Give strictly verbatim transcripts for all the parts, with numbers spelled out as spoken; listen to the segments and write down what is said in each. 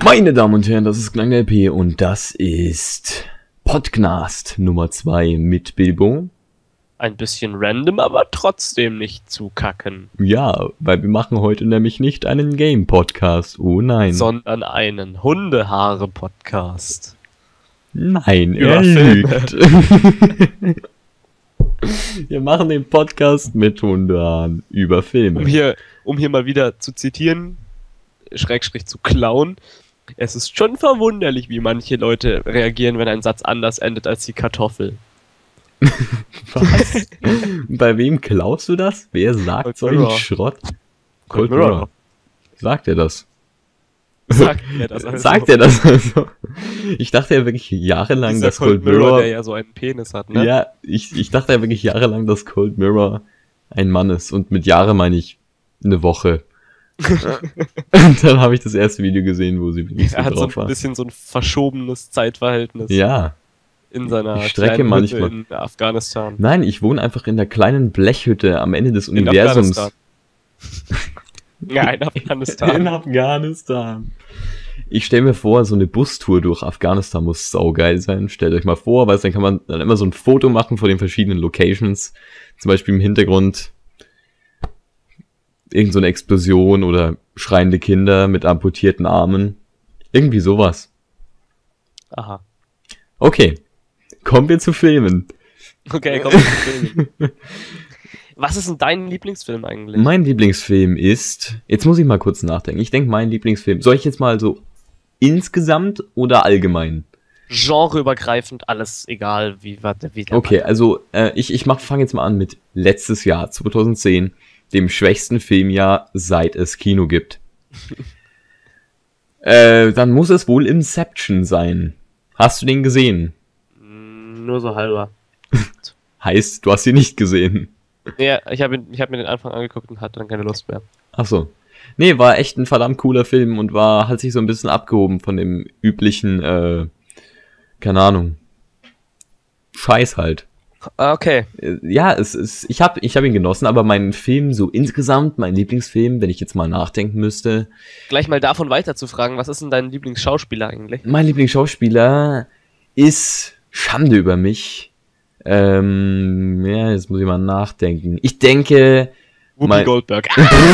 Meine Damen und Herren, das ist Klang L P und das ist Podcast Nummer zwei mit Bilbo. Ein bisschen random, aber trotzdem nicht zu kacken. Ja, weil wir machen heute nämlich nicht einen Game-Podcast, oh nein. Sondern einen Hundehaare-Podcast. Nein, Über er Filme. lügt. Wir machen den Podcast mit Hundehaaren über Filme. Um hier, um hier mal wieder zu zitieren, Schrägstrich zu klauen, es ist schon verwunderlich, wie manche Leute reagieren, wenn ein Satz anders endet als die Kartoffel. Was? Bei wem klaust du das? Wer sagt Cold solchen Mirror. Schrott? Cold Mirror. Sagt er das? Sagt er das also? Sagt er das also? Ich dachte ja wirklich jahrelang, Dieser dass Cold Mirror... der ja so einen Penis hat, ne? Ja, ich, ich dachte ja wirklich jahrelang, dass Cold Mirror ein Mann ist. Und mit Jahre meine ich eine Woche. Und dann habe ich das erste Video gesehen, wo sie wirklich so Er hat so drauf ein war. bisschen so ein verschobenes Zeitverhältnis Ja. in seiner Ich strecke kleinen manchmal. Hütte in Afghanistan. Nein, ich wohne einfach in der kleinen Blechhütte am Ende des In Universums. Afghanistan. Ja, in Afghanistan. In Afghanistan. Ich stelle mir vor, so eine Bustour durch Afghanistan muss saugeil sein. Stellt euch mal vor, weil dann kann man dann immer so ein Foto machen von den verschiedenen Locations. Zum Beispiel im Hintergrund irgend so eine Explosion oder schreiende Kinder mit amputierten Armen. Irgendwie sowas. Aha. Okay, kommen wir zu Filmen. Okay, komm. Film. Was ist denn dein Lieblingsfilm eigentlich? Mein Lieblingsfilm ist... Jetzt muss ich mal kurz nachdenken. Ich denke, mein Lieblingsfilm... Soll ich jetzt mal so insgesamt oder allgemein? Genreübergreifend, alles egal, wie, warte, wie der Okay, also äh, ich, ich fange jetzt mal an mit letztes Jahr, zwanzig zehn, dem schwächsten Filmjahr, seit es Kino gibt. äh, dann muss es wohl Inception sein. Hast du den gesehen? Nur so halber. Heißt, du hast ihn nicht gesehen. Ja, ich habe ich hab mir den Anfang angeguckt und hatte dann keine Lust mehr. Ach so. Nee, war echt ein verdammt cooler Film und war, hat sich so ein bisschen abgehoben von dem üblichen, äh, keine Ahnung, Scheiß halt. Ah, okay. Äh, Ja, es ist, ich habe ich hab ihn genossen, aber mein Film so insgesamt, mein Lieblingsfilm, wenn ich jetzt mal nachdenken müsste, Gleich mal davon weiter zu fragen, was ist denn dein Lieblingsschauspieler eigentlich? mein Lieblingsschauspieler ist Schande über mich. Ähm, ja, jetzt muss ich mal nachdenken. Ich denke, Whoopi mein- Goldberg.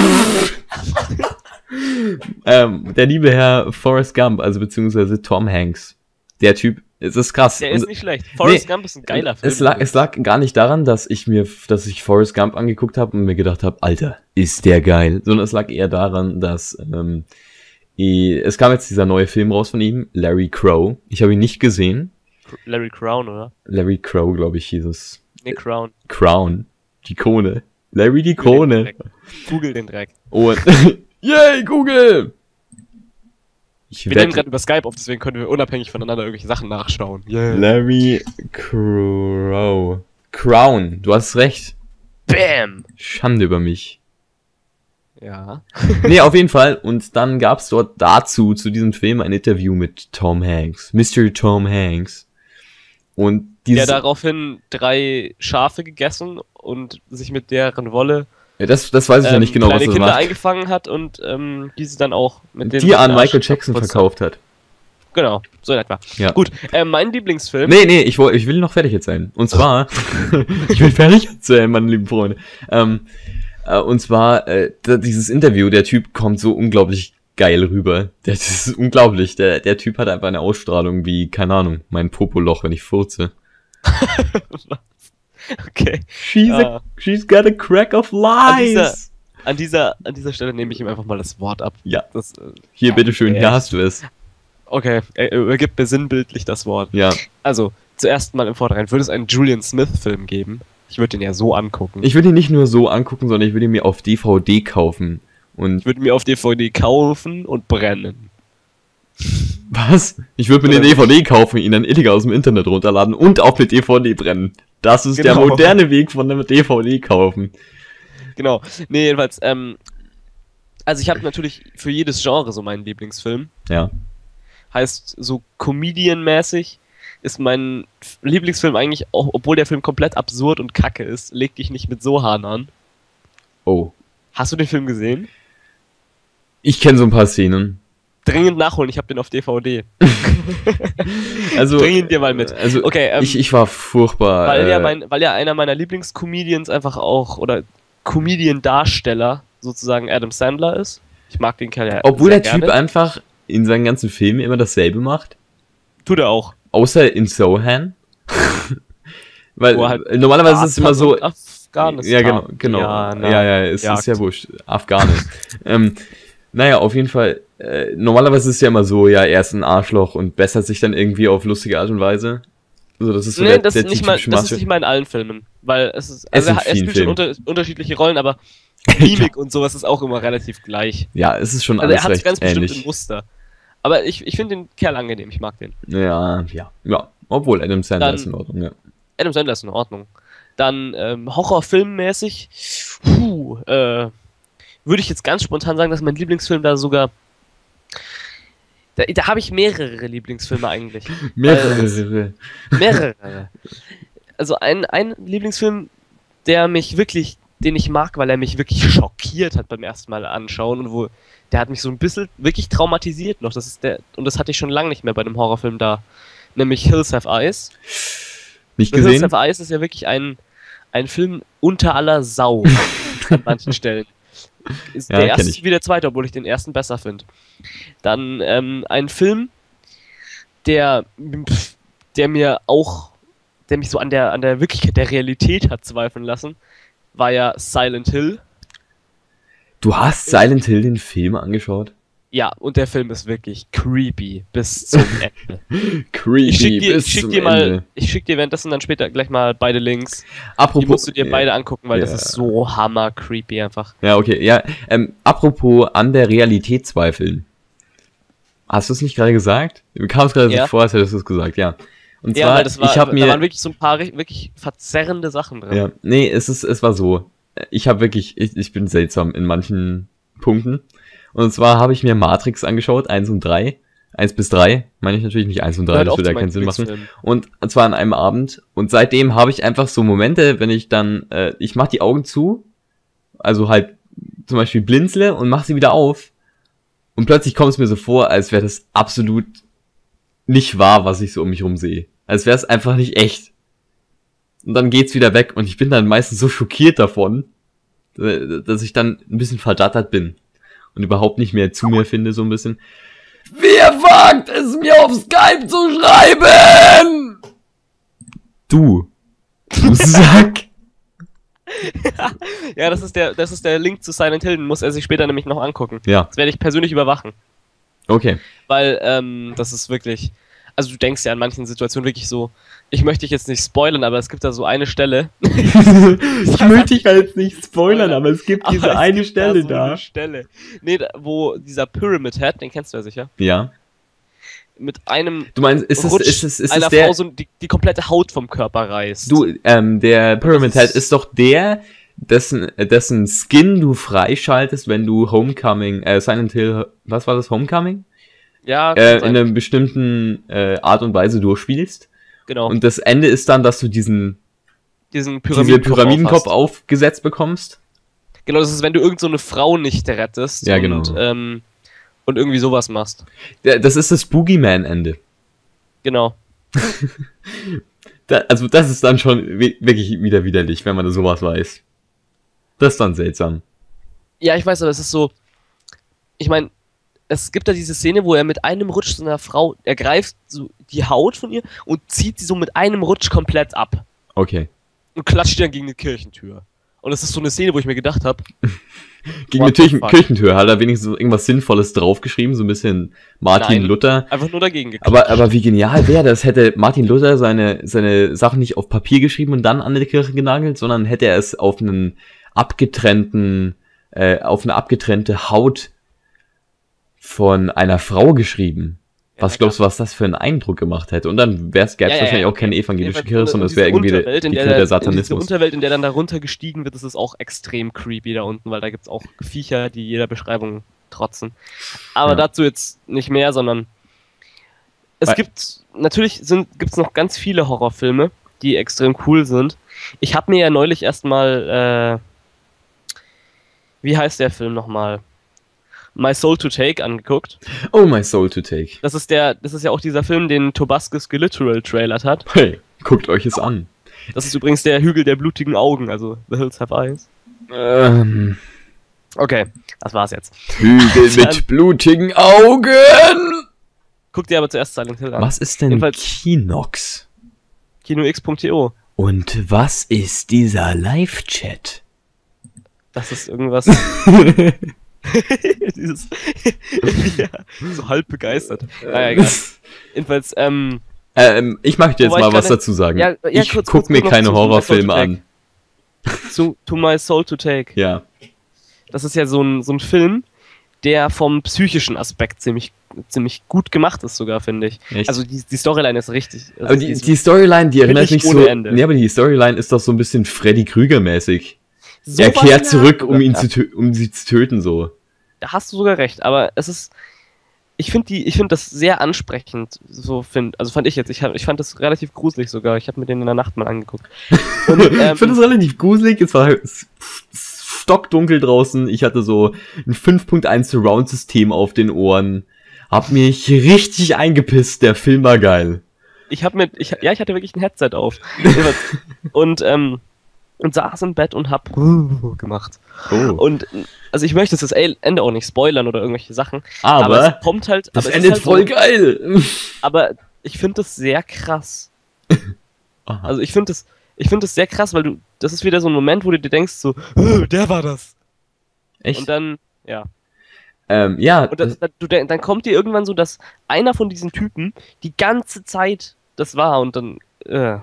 ähm, der liebe Herr Forrest Gump, also beziehungsweise Tom Hanks. Der Typ, es ist krass. Der ist Und nicht schlecht. Forrest nee, Gump ist ein geiler Film. es lag, es lag gar nicht daran, dass ich mir, dass ich Forrest Gump angeguckt habe und mir gedacht habe, Alter, ist der geil. Sondern es lag eher daran, dass ähm, eh, es kam jetzt dieser neue Film raus von ihm, Larry Crow. Ich habe ihn nicht gesehen. Larry Crown, oder? Larry Crow, glaube ich, hieß es. Nee, Crown. Crown. Die Krone. Larry die Google den Krone. Dreck. Google den Dreck. Und yay, Google! Ich Wir nehmen wette, gerade über Skype auf, deswegen können wir unabhängig voneinander irgendwelche Sachen nachschauen. Yeah. Larry Crow. Crown, du hast recht. Bam! Schande über mich. Ja. Nee, auf jeden Fall. Und dann gab's dort dazu, zu diesem Film, ein Interview mit Tom Hanks. Mister Tom Hanks. Und dieses... Der daraufhin drei Schafe gegessen und sich mit deren Wolle ja, das, das weiß ich ja ähm, nicht genau, was kleine das Kinder macht. eingefangen hat und ähm, diese dann auch mit den Die an Arsch Michael Jackson geputzt hat. verkauft hat. Genau, so in etwa. Ja. Gut, äh, mein Lieblingsfilm. Nee, nee, ich, woll- ich will noch fertig erzählen. Und zwar, ich will fertig erzählen, meine lieben Freunde. Ähm, äh, und zwar, äh, da- dieses Interview, der Typ kommt so unglaublich geil rüber. Der, das ist unglaublich. Der, der Typ hat einfach eine Ausstrahlung wie, keine Ahnung, mein Popoloch, wenn ich furze. Okay. She's, Ah. a, she's got a crack of An dieser, lies. an, dieser, an dieser Stelle nehme ich ihm einfach mal das Wort ab. Ja. Das, äh, Hier, bitteschön, hier echt. hast du es. okay, er übergibt mir sinnbildlich das Wort. Ja. Also, zuerst mal im Vordergrund, würde es einen Julian Smith-Film geben? Ich würde den ja so angucken. Ich würde ihn nicht nur so angucken, sondern ich würde ihn mir auf D V D kaufen. Und Ich würde mir auf D V D kaufen und brennen. was? Ich würde mir eine Oder D V D kaufen, ihn dann illegal aus dem Internet runterladen und auf eine D V D brennen. Das ist der Genau. moderne Weg von einem D V D kaufen. Genau. Nee, jedenfalls, ähm, also ich habe natürlich für jedes Genre so meinen Lieblingsfilm. Ja. Heißt, so Comedian-mäßig ist mein F- Lieblingsfilm eigentlich, auch, obwohl der Film komplett absurd und kacke ist, leg dich nicht mit Sohan an. Oh. Hast du den Film gesehen? Ich kenne so ein paar Szenen. Dringend nachholen, ich habe den auf D V D. Also, Bring ihn dir mal mit. Also, Okay, ähm, ich, ich war furchtbar. Weil, äh, ja mein, weil ja einer meiner Lieblingscomedians einfach auch, oder Comedian-Darsteller sozusagen Adam Sandler ist. Ich mag den Kerl ja Obwohl sehr der Typ gerne. einfach in seinen ganzen Filmen immer dasselbe macht. Tut er auch. Außer in Sohan. Weil Wo er halt normalerweise ist es immer so. Afghanistan. Ja, genau, genau. Ja, na, ja, ja, es Jagd. ist ja wurscht. Afghane. ähm, naja, auf jeden Fall. Äh, normalerweise ist es ja immer so, ja, er ist ein Arschloch und bessert sich dann irgendwie auf lustige Art und Weise. Also das ist so Nee, der, das, der ist nicht mal, typische das ist Masche. nicht mal in allen Filmen. Weil es ist. Es Also in er, er vielen spielt schon unter, unterschiedliche Rollen, aber Mimik und sowas ist auch immer relativ gleich. Ja, es ist schon Also alles er hat recht ganz bestimmt ähnlich. ein Muster. Aber ich, ich finde den Kerl angenehm, ich mag den. Ja, ja, ja. Obwohl Adam Sandler Dann- ist in Ordnung, ja. Adam Sandler ist in Ordnung. Dann ähm, Horrorfilmmäßig, puh, äh, würde ich jetzt ganz spontan sagen, dass mein Lieblingsfilm da sogar. Da, da habe ich mehrere Lieblingsfilme eigentlich. Mehrere. Mehrere. Also ein, ein Lieblingsfilm, der mich wirklich, den ich mag, weil er mich wirklich schockiert hat beim ersten Mal anschauen und wo, der hat mich so ein bisschen wirklich traumatisiert noch. Das ist der, und das hatte ich schon lange nicht mehr bei einem Horrorfilm da. Nämlich Hills Have Eyes. Nicht The Hills gesehen? Have Eyes ist ja wirklich ein, ein Film unter aller Sau an manchen Stellen. Ist Ja, der kenn erste ich. ist wie der zweite, obwohl ich den ersten besser finde. Dann ähm, ein Film, der, pf, der mir auch, der mich so an der, an der Wirklichkeit der Realität hat zweifeln lassen, war ja Silent Hill. Du hast Silent Hill den Film angeschaut? Ja, und der Film ist wirklich creepy bis zum Ende. Creepy Ich schick dir, bis ich schick zum dir mal, Ende. ich schick dir währenddessen dann später gleich mal beide Links. Die Apropos, musst du dir ja, beide angucken, weil das ja. ist so hammer creepy einfach. Ja, okay, ja. Ähm, apropos an der Realität zweifeln. Hast du es nicht gerade gesagt? Mir kam es gerade Ja. so vor, als hättest du es gesagt, ja. Und Ja, zwar, weil das war, ich habe da mir, waren wirklich so ein paar ri- wirklich verzerrende Sachen drin. ja, nee, es ist, es war so. Ich habe wirklich, ich, ich bin seltsam in manchen Punkten. Und zwar habe ich mir Matrix angeschaut, eins und drei. eins bis drei, meine ich natürlich nicht eins und drei, Gehört das auch würde zu ja keinen meinen Sinn machen. Lieblingsfilmen. Und zwar an einem Abend. Und seitdem habe ich einfach so Momente, wenn ich dann, äh, ich mache die Augen zu, also halt zum Beispiel blinzle und mache sie wieder auf. Und plötzlich kommt es mir so vor, als wäre das absolut nicht wahr, was ich so um mich rum sehe. Als wäre es einfach nicht echt. Und dann geht's wieder weg und ich bin dann meistens so schockiert davon, äh, dass ich dann ein bisschen verdattert bin. Und überhaupt nicht mehr zu mir finde, so ein bisschen. Wer wagt es mir auf Skype zu schreiben? Du. Du Sack. Ja, das ist der, das ist der Link zu Silent Hill, den muss er sich später nämlich noch angucken. Ja, Das werde ich persönlich überwachen. okay. Weil, ähm, das ist wirklich. Also du denkst ja an manchen Situationen wirklich so, ich möchte dich jetzt nicht spoilern, aber es gibt da so eine Stelle. Ich möchte dich halt nicht spoilern, aber es gibt diese aber es eine gibt Stelle so da. Eine Stelle. Nee, da, wo dieser Pyramid Head, den kennst du ja sicher, Ja. mit einem Du meinst, ist es, Rutsch ist es, ist einer es der, Frau so die, die komplette Haut vom Körper reißt. du, ähm, der Pyramid Das Head ist- ist doch der, dessen, dessen Skin du freischaltest, wenn du Homecoming, äh, Silent Hill, was war das, Homecoming? ja, Äh, kann sein. in einer bestimmten äh, Art und Weise durchspielst. genau. Und das Ende ist dann, dass du diesen, diesen diese Pyramidenkopf Pyramidenkopf aufhast. aufgesetzt bekommst. Genau, das ist, wenn du irgend so eine Frau nicht rettest Ja, und, genau. ähm, und irgendwie sowas machst. Ja, das ist das Boogeyman-Ende. Genau. Da, also das ist dann schon wi- wirklich wieder widerlich, wenn man sowas weiß. Das ist dann seltsam. Ja, ich weiß, aber es ist so. Ich meine, es gibt da diese Szene, wo er mit einem Rutsch so einer Frau, er greift so die Haut von ihr und zieht sie so mit einem Rutsch komplett ab Okay. und klatscht die dann gegen eine Kirchentür. Und das ist so eine Szene, wo ich mir gedacht habe, Gegen What eine the Kirchen fuck? Kirchentür hat er wenigstens so irgendwas Sinnvolles draufgeschrieben, so ein bisschen Martin Nein. Luther. einfach nur dagegen geklatscht. Aber, aber wie genial wäre das, hätte Martin Luther seine, seine Sachen nicht auf Papier geschrieben und dann an die Kirche genagelt, sondern hätte er es auf einen abgetrennten, äh, auf eine abgetrennte Haut von einer Frau geschrieben. Ja, Was na glaubst du, was das für einen Eindruck gemacht hätte? Und dann gäbe es Ja, ja, wahrscheinlich ja, auch okay. keine evangelische Jedenfalls Kirche, und- sondern und es wäre diese irgendwie der, Unterwelt, in die der Kirche da- der in Diese Satanismus. Unterwelt, in der dann da runtergestiegen wird, das ist auch extrem creepy da unten, weil da gibt's auch Viecher, die jeder Beschreibung trotzen. Aber Ja. dazu jetzt nicht mehr, sondern es Weil- gibt, natürlich sind, gibt's noch ganz viele Horrorfilme, die extrem cool sind. Ich habe mir ja neulich erstmal, äh, wie heißt der Film nochmal? My Soul to Take angeguckt. Oh, My Soul to Take. Das ist der, das ist ja auch dieser Film, den Tobuscus geliteral trailert hat. Hey, guckt euch es an. Das ist übrigens der Hügel der blutigen Augen, also The Hills Have Eyes. Ähm, Okay, das war's jetzt. Hügel mit blutigen Augen! Guck dir aber zuerst Silent Hill an. Was ist denn Jedenfalls- Kinox? Kinox punkt to. Und was ist dieser Live-Chat? Das ist irgendwas. Dieses. Ja, so halb begeistert. Naja, egal. Jedenfalls, ähm. Ähm, ich möchte jetzt Wobei mal ich was gerade- dazu sagen. Ja, ja, ich kurz, guck kurz, mir kurz noch keine zu- Horrorfilme zu- an. zu, to My Soul to Take. Ja. Das ist ja so ein, so ein Film, der vom psychischen Aspekt ziemlich, ziemlich gut gemacht ist, sogar, finde ich. Echt? Also die, die Storyline ist richtig. Also Aber die, ist die Storyline, die erinnert mich billig ohne so. Ende. Nee, aber die Storyline ist doch so ein bisschen Freddy Krüger-mäßig. so Er was kehrt in zurück, der um Art ihn sogar. zu tö- um sie zu töten, so. Da hast du sogar recht, aber es ist. Ich finde die, ich finde das sehr ansprechend, so find, also fand ich jetzt. Ich, hab, ich fand das relativ gruselig sogar. Ich habe mir den in der Nacht mal angeguckt. Und, ähm, ich finde das relativ gruselig. Es war halt s- s- stockdunkel draußen. Ich hatte so ein fünf Punkt eins Surround-System auf den Ohren. Hab mich richtig eingepisst. Der Film war geil. ich habe mit, ich, ja, ich hatte wirklich ein Headset auf. und, ähm, und saß im Bett und hab gemacht. Oh. Und, also ich möchte das Ende auch nicht spoilern oder irgendwelche Sachen. aber es kommt halt, das aber es endet ist halt voll so, geil. aber ich finde das sehr krass. Aha. Also ich finde das, ich finde das sehr krass, weil du, das ist wieder so ein Moment, wo du dir denkst so, "Oh, der war das." Echt? Und dann, ja. ähm, ja, Und dann, dann, du, dann kommt dir irgendwann so, dass einer von diesen Typen die ganze Zeit das war und dann, äh,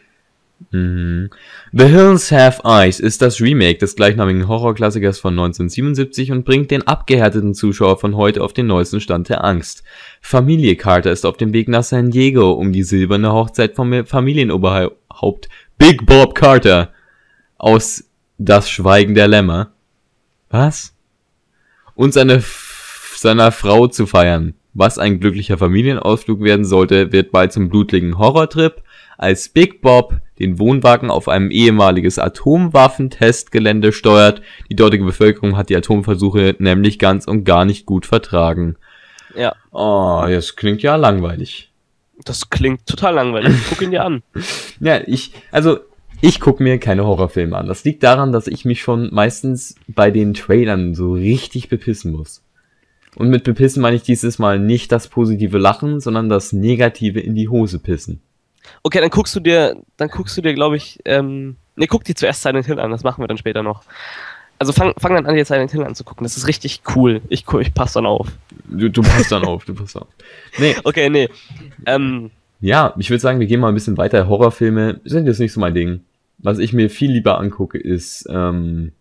Mhm. The Hills Have Eyes ist das Remake des gleichnamigen Horrorklassikers von neunzehnhundertsiebenundsiebzig und bringt den abgehärteten Zuschauer von heute auf den neuesten Stand der Angst. Familie Carter ist auf dem Weg nach San Diego, um die silberne Hochzeit vom Familienoberhaupt Big Bob Carter aus Das Schweigen der Lämmer. Was? Und seine F- seiner Frau zu feiern. Was ein glücklicher Familienausflug werden sollte, wird bald zum blutigen Horrortrip, als Big Bob den Wohnwagen auf einem ehemaliges Atomwaffentestgelände steuert. Die dortige Bevölkerung hat die Atomversuche nämlich ganz und gar nicht gut vertragen. ja. Oh, das klingt ja langweilig. Das klingt total langweilig. Guck ihn dir an. Ja, ich, also, ich gucke mir keine Horrorfilme an. Das liegt daran, dass ich mich schon meistens bei den Trailern so richtig bepissen muss. Und mit bepissen meine ich dieses Mal nicht das positive Lachen, sondern das negative in die Hose pissen. Okay, dann guckst du dir, dann guckst du dir, glaube ich, ähm, ne, guck dir zuerst Silent Hill an, das machen wir dann später noch. Also fang, fang dann an, dir Silent Hill anzugucken, das ist richtig cool. Ich, gu- ich pass dann auf. Du, du passt dann auf, du passt auf. Nee, Okay, nee. Ähm, ja, ich würde sagen, wir gehen mal ein bisschen weiter. Horrorfilme sind jetzt nicht so mein Ding. Was ich mir viel lieber angucke, ist, ähm,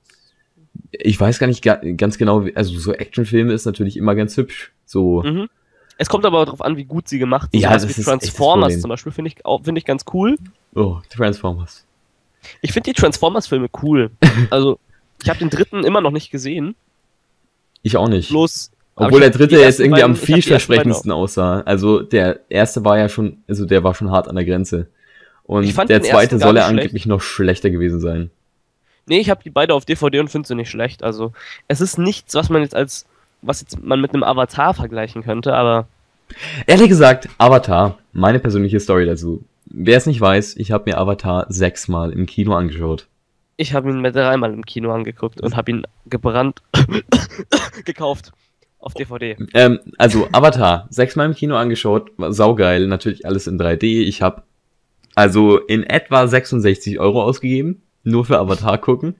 ich weiß gar nicht ga ganz genau, wie- also so Actionfilme ist natürlich immer ganz hübsch. So, mhm. Es kommt aber auch darauf an, wie gut sie gemacht sind. Ja, Sowas das wie ist echt das Transformers Problem. zum Beispiel finde ich, auch- finde ich ganz cool. oh, Transformers. Ich finde die Transformers-Filme cool. Also, ich habe den dritten immer noch nicht gesehen. Ich auch nicht. Bloß. aber Obwohl ich der hab dritte die jetzt ersten irgendwie am beiden- ich hab die ersten beiden vielversprechendsten aussah. Also der erste war ja schon, also der war schon hart an der Grenze. Und Ich fand der den zweite ersten gar soll ja nicht schlecht. angeblich noch schlechter gewesen sein. Nee, ich habe die beide auf D V D und finde sie nicht schlecht. Also, es ist nichts, was man jetzt als, was jetzt man mit einem Avatar vergleichen könnte, aber Ehrlich gesagt, Avatar, meine persönliche Story dazu. Wer es nicht weiß, ich habe mir Avatar sechsmal im Kino angeschaut. ich habe ihn mir dreimal im Kino angeguckt und habe ihn gebrannt gekauft auf D V D. Ähm, also Avatar, sechsmal im Kino angeschaut, war saugeil, natürlich alles in drei D. Ich habe also in etwa sechsundsechzig Euro ausgegeben, nur für Avatar gucken.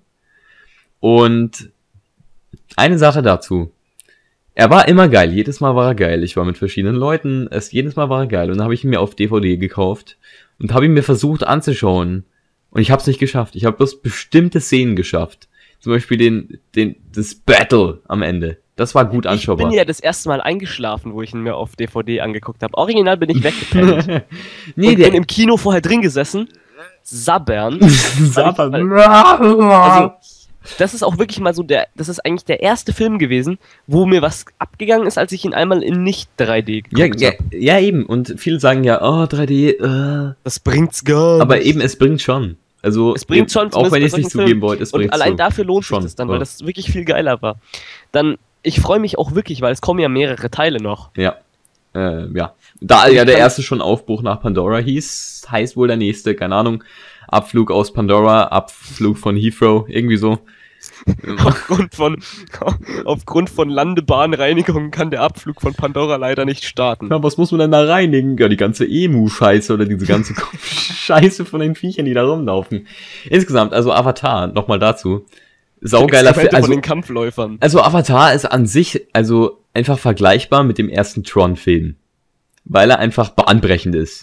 Und eine Sache dazu. Er war immer geil, jedes Mal war er geil. Ich war mit verschiedenen Leuten, es jedes Mal war er geil. Und dann habe ich ihn mir auf D V D gekauft und habe ihn mir versucht anzuschauen. Und ich habe es nicht geschafft. Ich habe bloß bestimmte Szenen geschafft. Zum Beispiel den, den, das Battle am Ende. Das war gut Ich anschaubar. bin ja das erste Mal eingeschlafen, wo ich ihn mir auf D V D angeguckt habe. Original bin ich weggepennt. nee, und der bin im Kino vorher drin gesessen, sabbern. Sabbern. Also, das ist auch wirklich mal so der, das ist eigentlich der erste Film gewesen, wo mir was abgegangen ist, als ich ihn einmal in nicht drei D ja, geguckt ja, habe. ja, eben. Und viele sagen ja, oh, drei D, äh. Das bringt's gar nicht. Aber eben, es bringt schon. Also, Es bringt schon, auch zumindest wenn bei ihr es nicht solchen zugeben wollt, es Und bringt allein so. dafür lohnt sich schon, das dann, ja. weil das wirklich viel geiler war. Dann ich freue mich auch wirklich, weil es kommen ja mehrere Teile noch. Ja. Äh, ja. Da ja der erste schon Aufbruch nach Pandora hieß, heißt wohl der nächste, keine Ahnung. Abflug aus Pandora, Abflug von Heathrow, irgendwie so. Aufgrund von, aufgrund von Landebahnreinigung kann der Abflug von Pandora leider nicht starten. Ja, was muss man denn da reinigen? Ja, die ganze Emu-Scheiße oder diese ganze Scheiße von den Viechern, die da rumlaufen. Insgesamt, also Avatar, nochmal dazu. Saugeiler Film. Also, von den Kampfläufern. Also Avatar ist an sich, also einfach vergleichbar mit dem ersten Tron-Film. Weil er einfach bahnbrechend ist.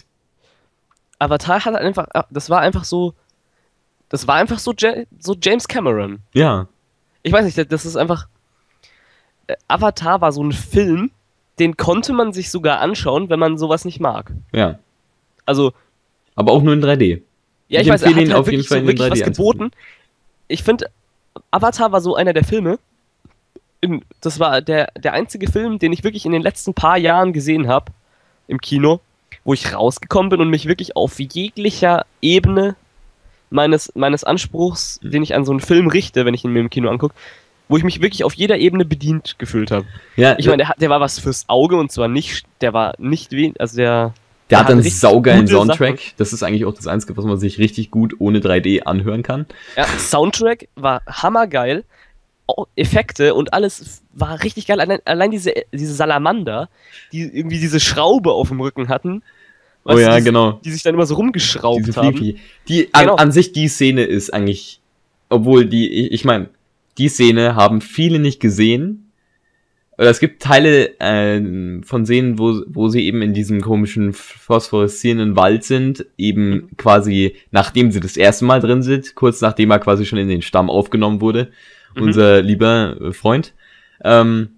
Avatar hat einfach, das war einfach so, das war einfach so, so James Cameron. Ja. Ich weiß nicht, das ist einfach, äh, Avatar war so ein Film, den konnte man sich sogar anschauen, wenn man sowas nicht mag. Ja. Also. Aber auch nur in drei D. Ja, ich, ich weiß, er hat halt auf jeden Fall so wirklich was geboten. Ich finde, Avatar war so einer der Filme, in, das war der, der einzige Film, den ich wirklich in den letzten paar Jahren gesehen habe, im Kino, wo ich rausgekommen bin und mich wirklich auf jeglicher Ebene meines, meines Anspruchs, den ich an so einen Film richte, wenn ich ihn mir im Kino angucke, wo ich mich wirklich auf jeder Ebene bedient gefühlt habe. Ja, ich meine, der, der war was fürs Auge und zwar nicht, der war nicht wenig, also der... Der, der hat einen saugeilen Soundtrack. Sachen. Das ist eigentlich auch das Einzige, was man sich richtig gut ohne drei D anhören kann. Ja, Soundtrack war hammergeil. Effekte und alles war richtig geil. Allein, allein diese, diese Salamander, die irgendwie diese Schraube auf dem Rücken hatten. Oh ja, die, genau. Die sich dann immer so rumgeschraubt diese haben. Die, die genau. an, an sich die Szene ist eigentlich, obwohl die, ich, ich meine, die Szene haben viele nicht gesehen. Oder es gibt Teile äh, von Szenen, wo, wo sie eben in diesem komischen phosphoreszierenden Wald sind, eben mhm. quasi nachdem sie das erste Mal drin sind, kurz nachdem er quasi schon in den Stamm aufgenommen wurde. Unser mhm. lieber Freund. Ähm,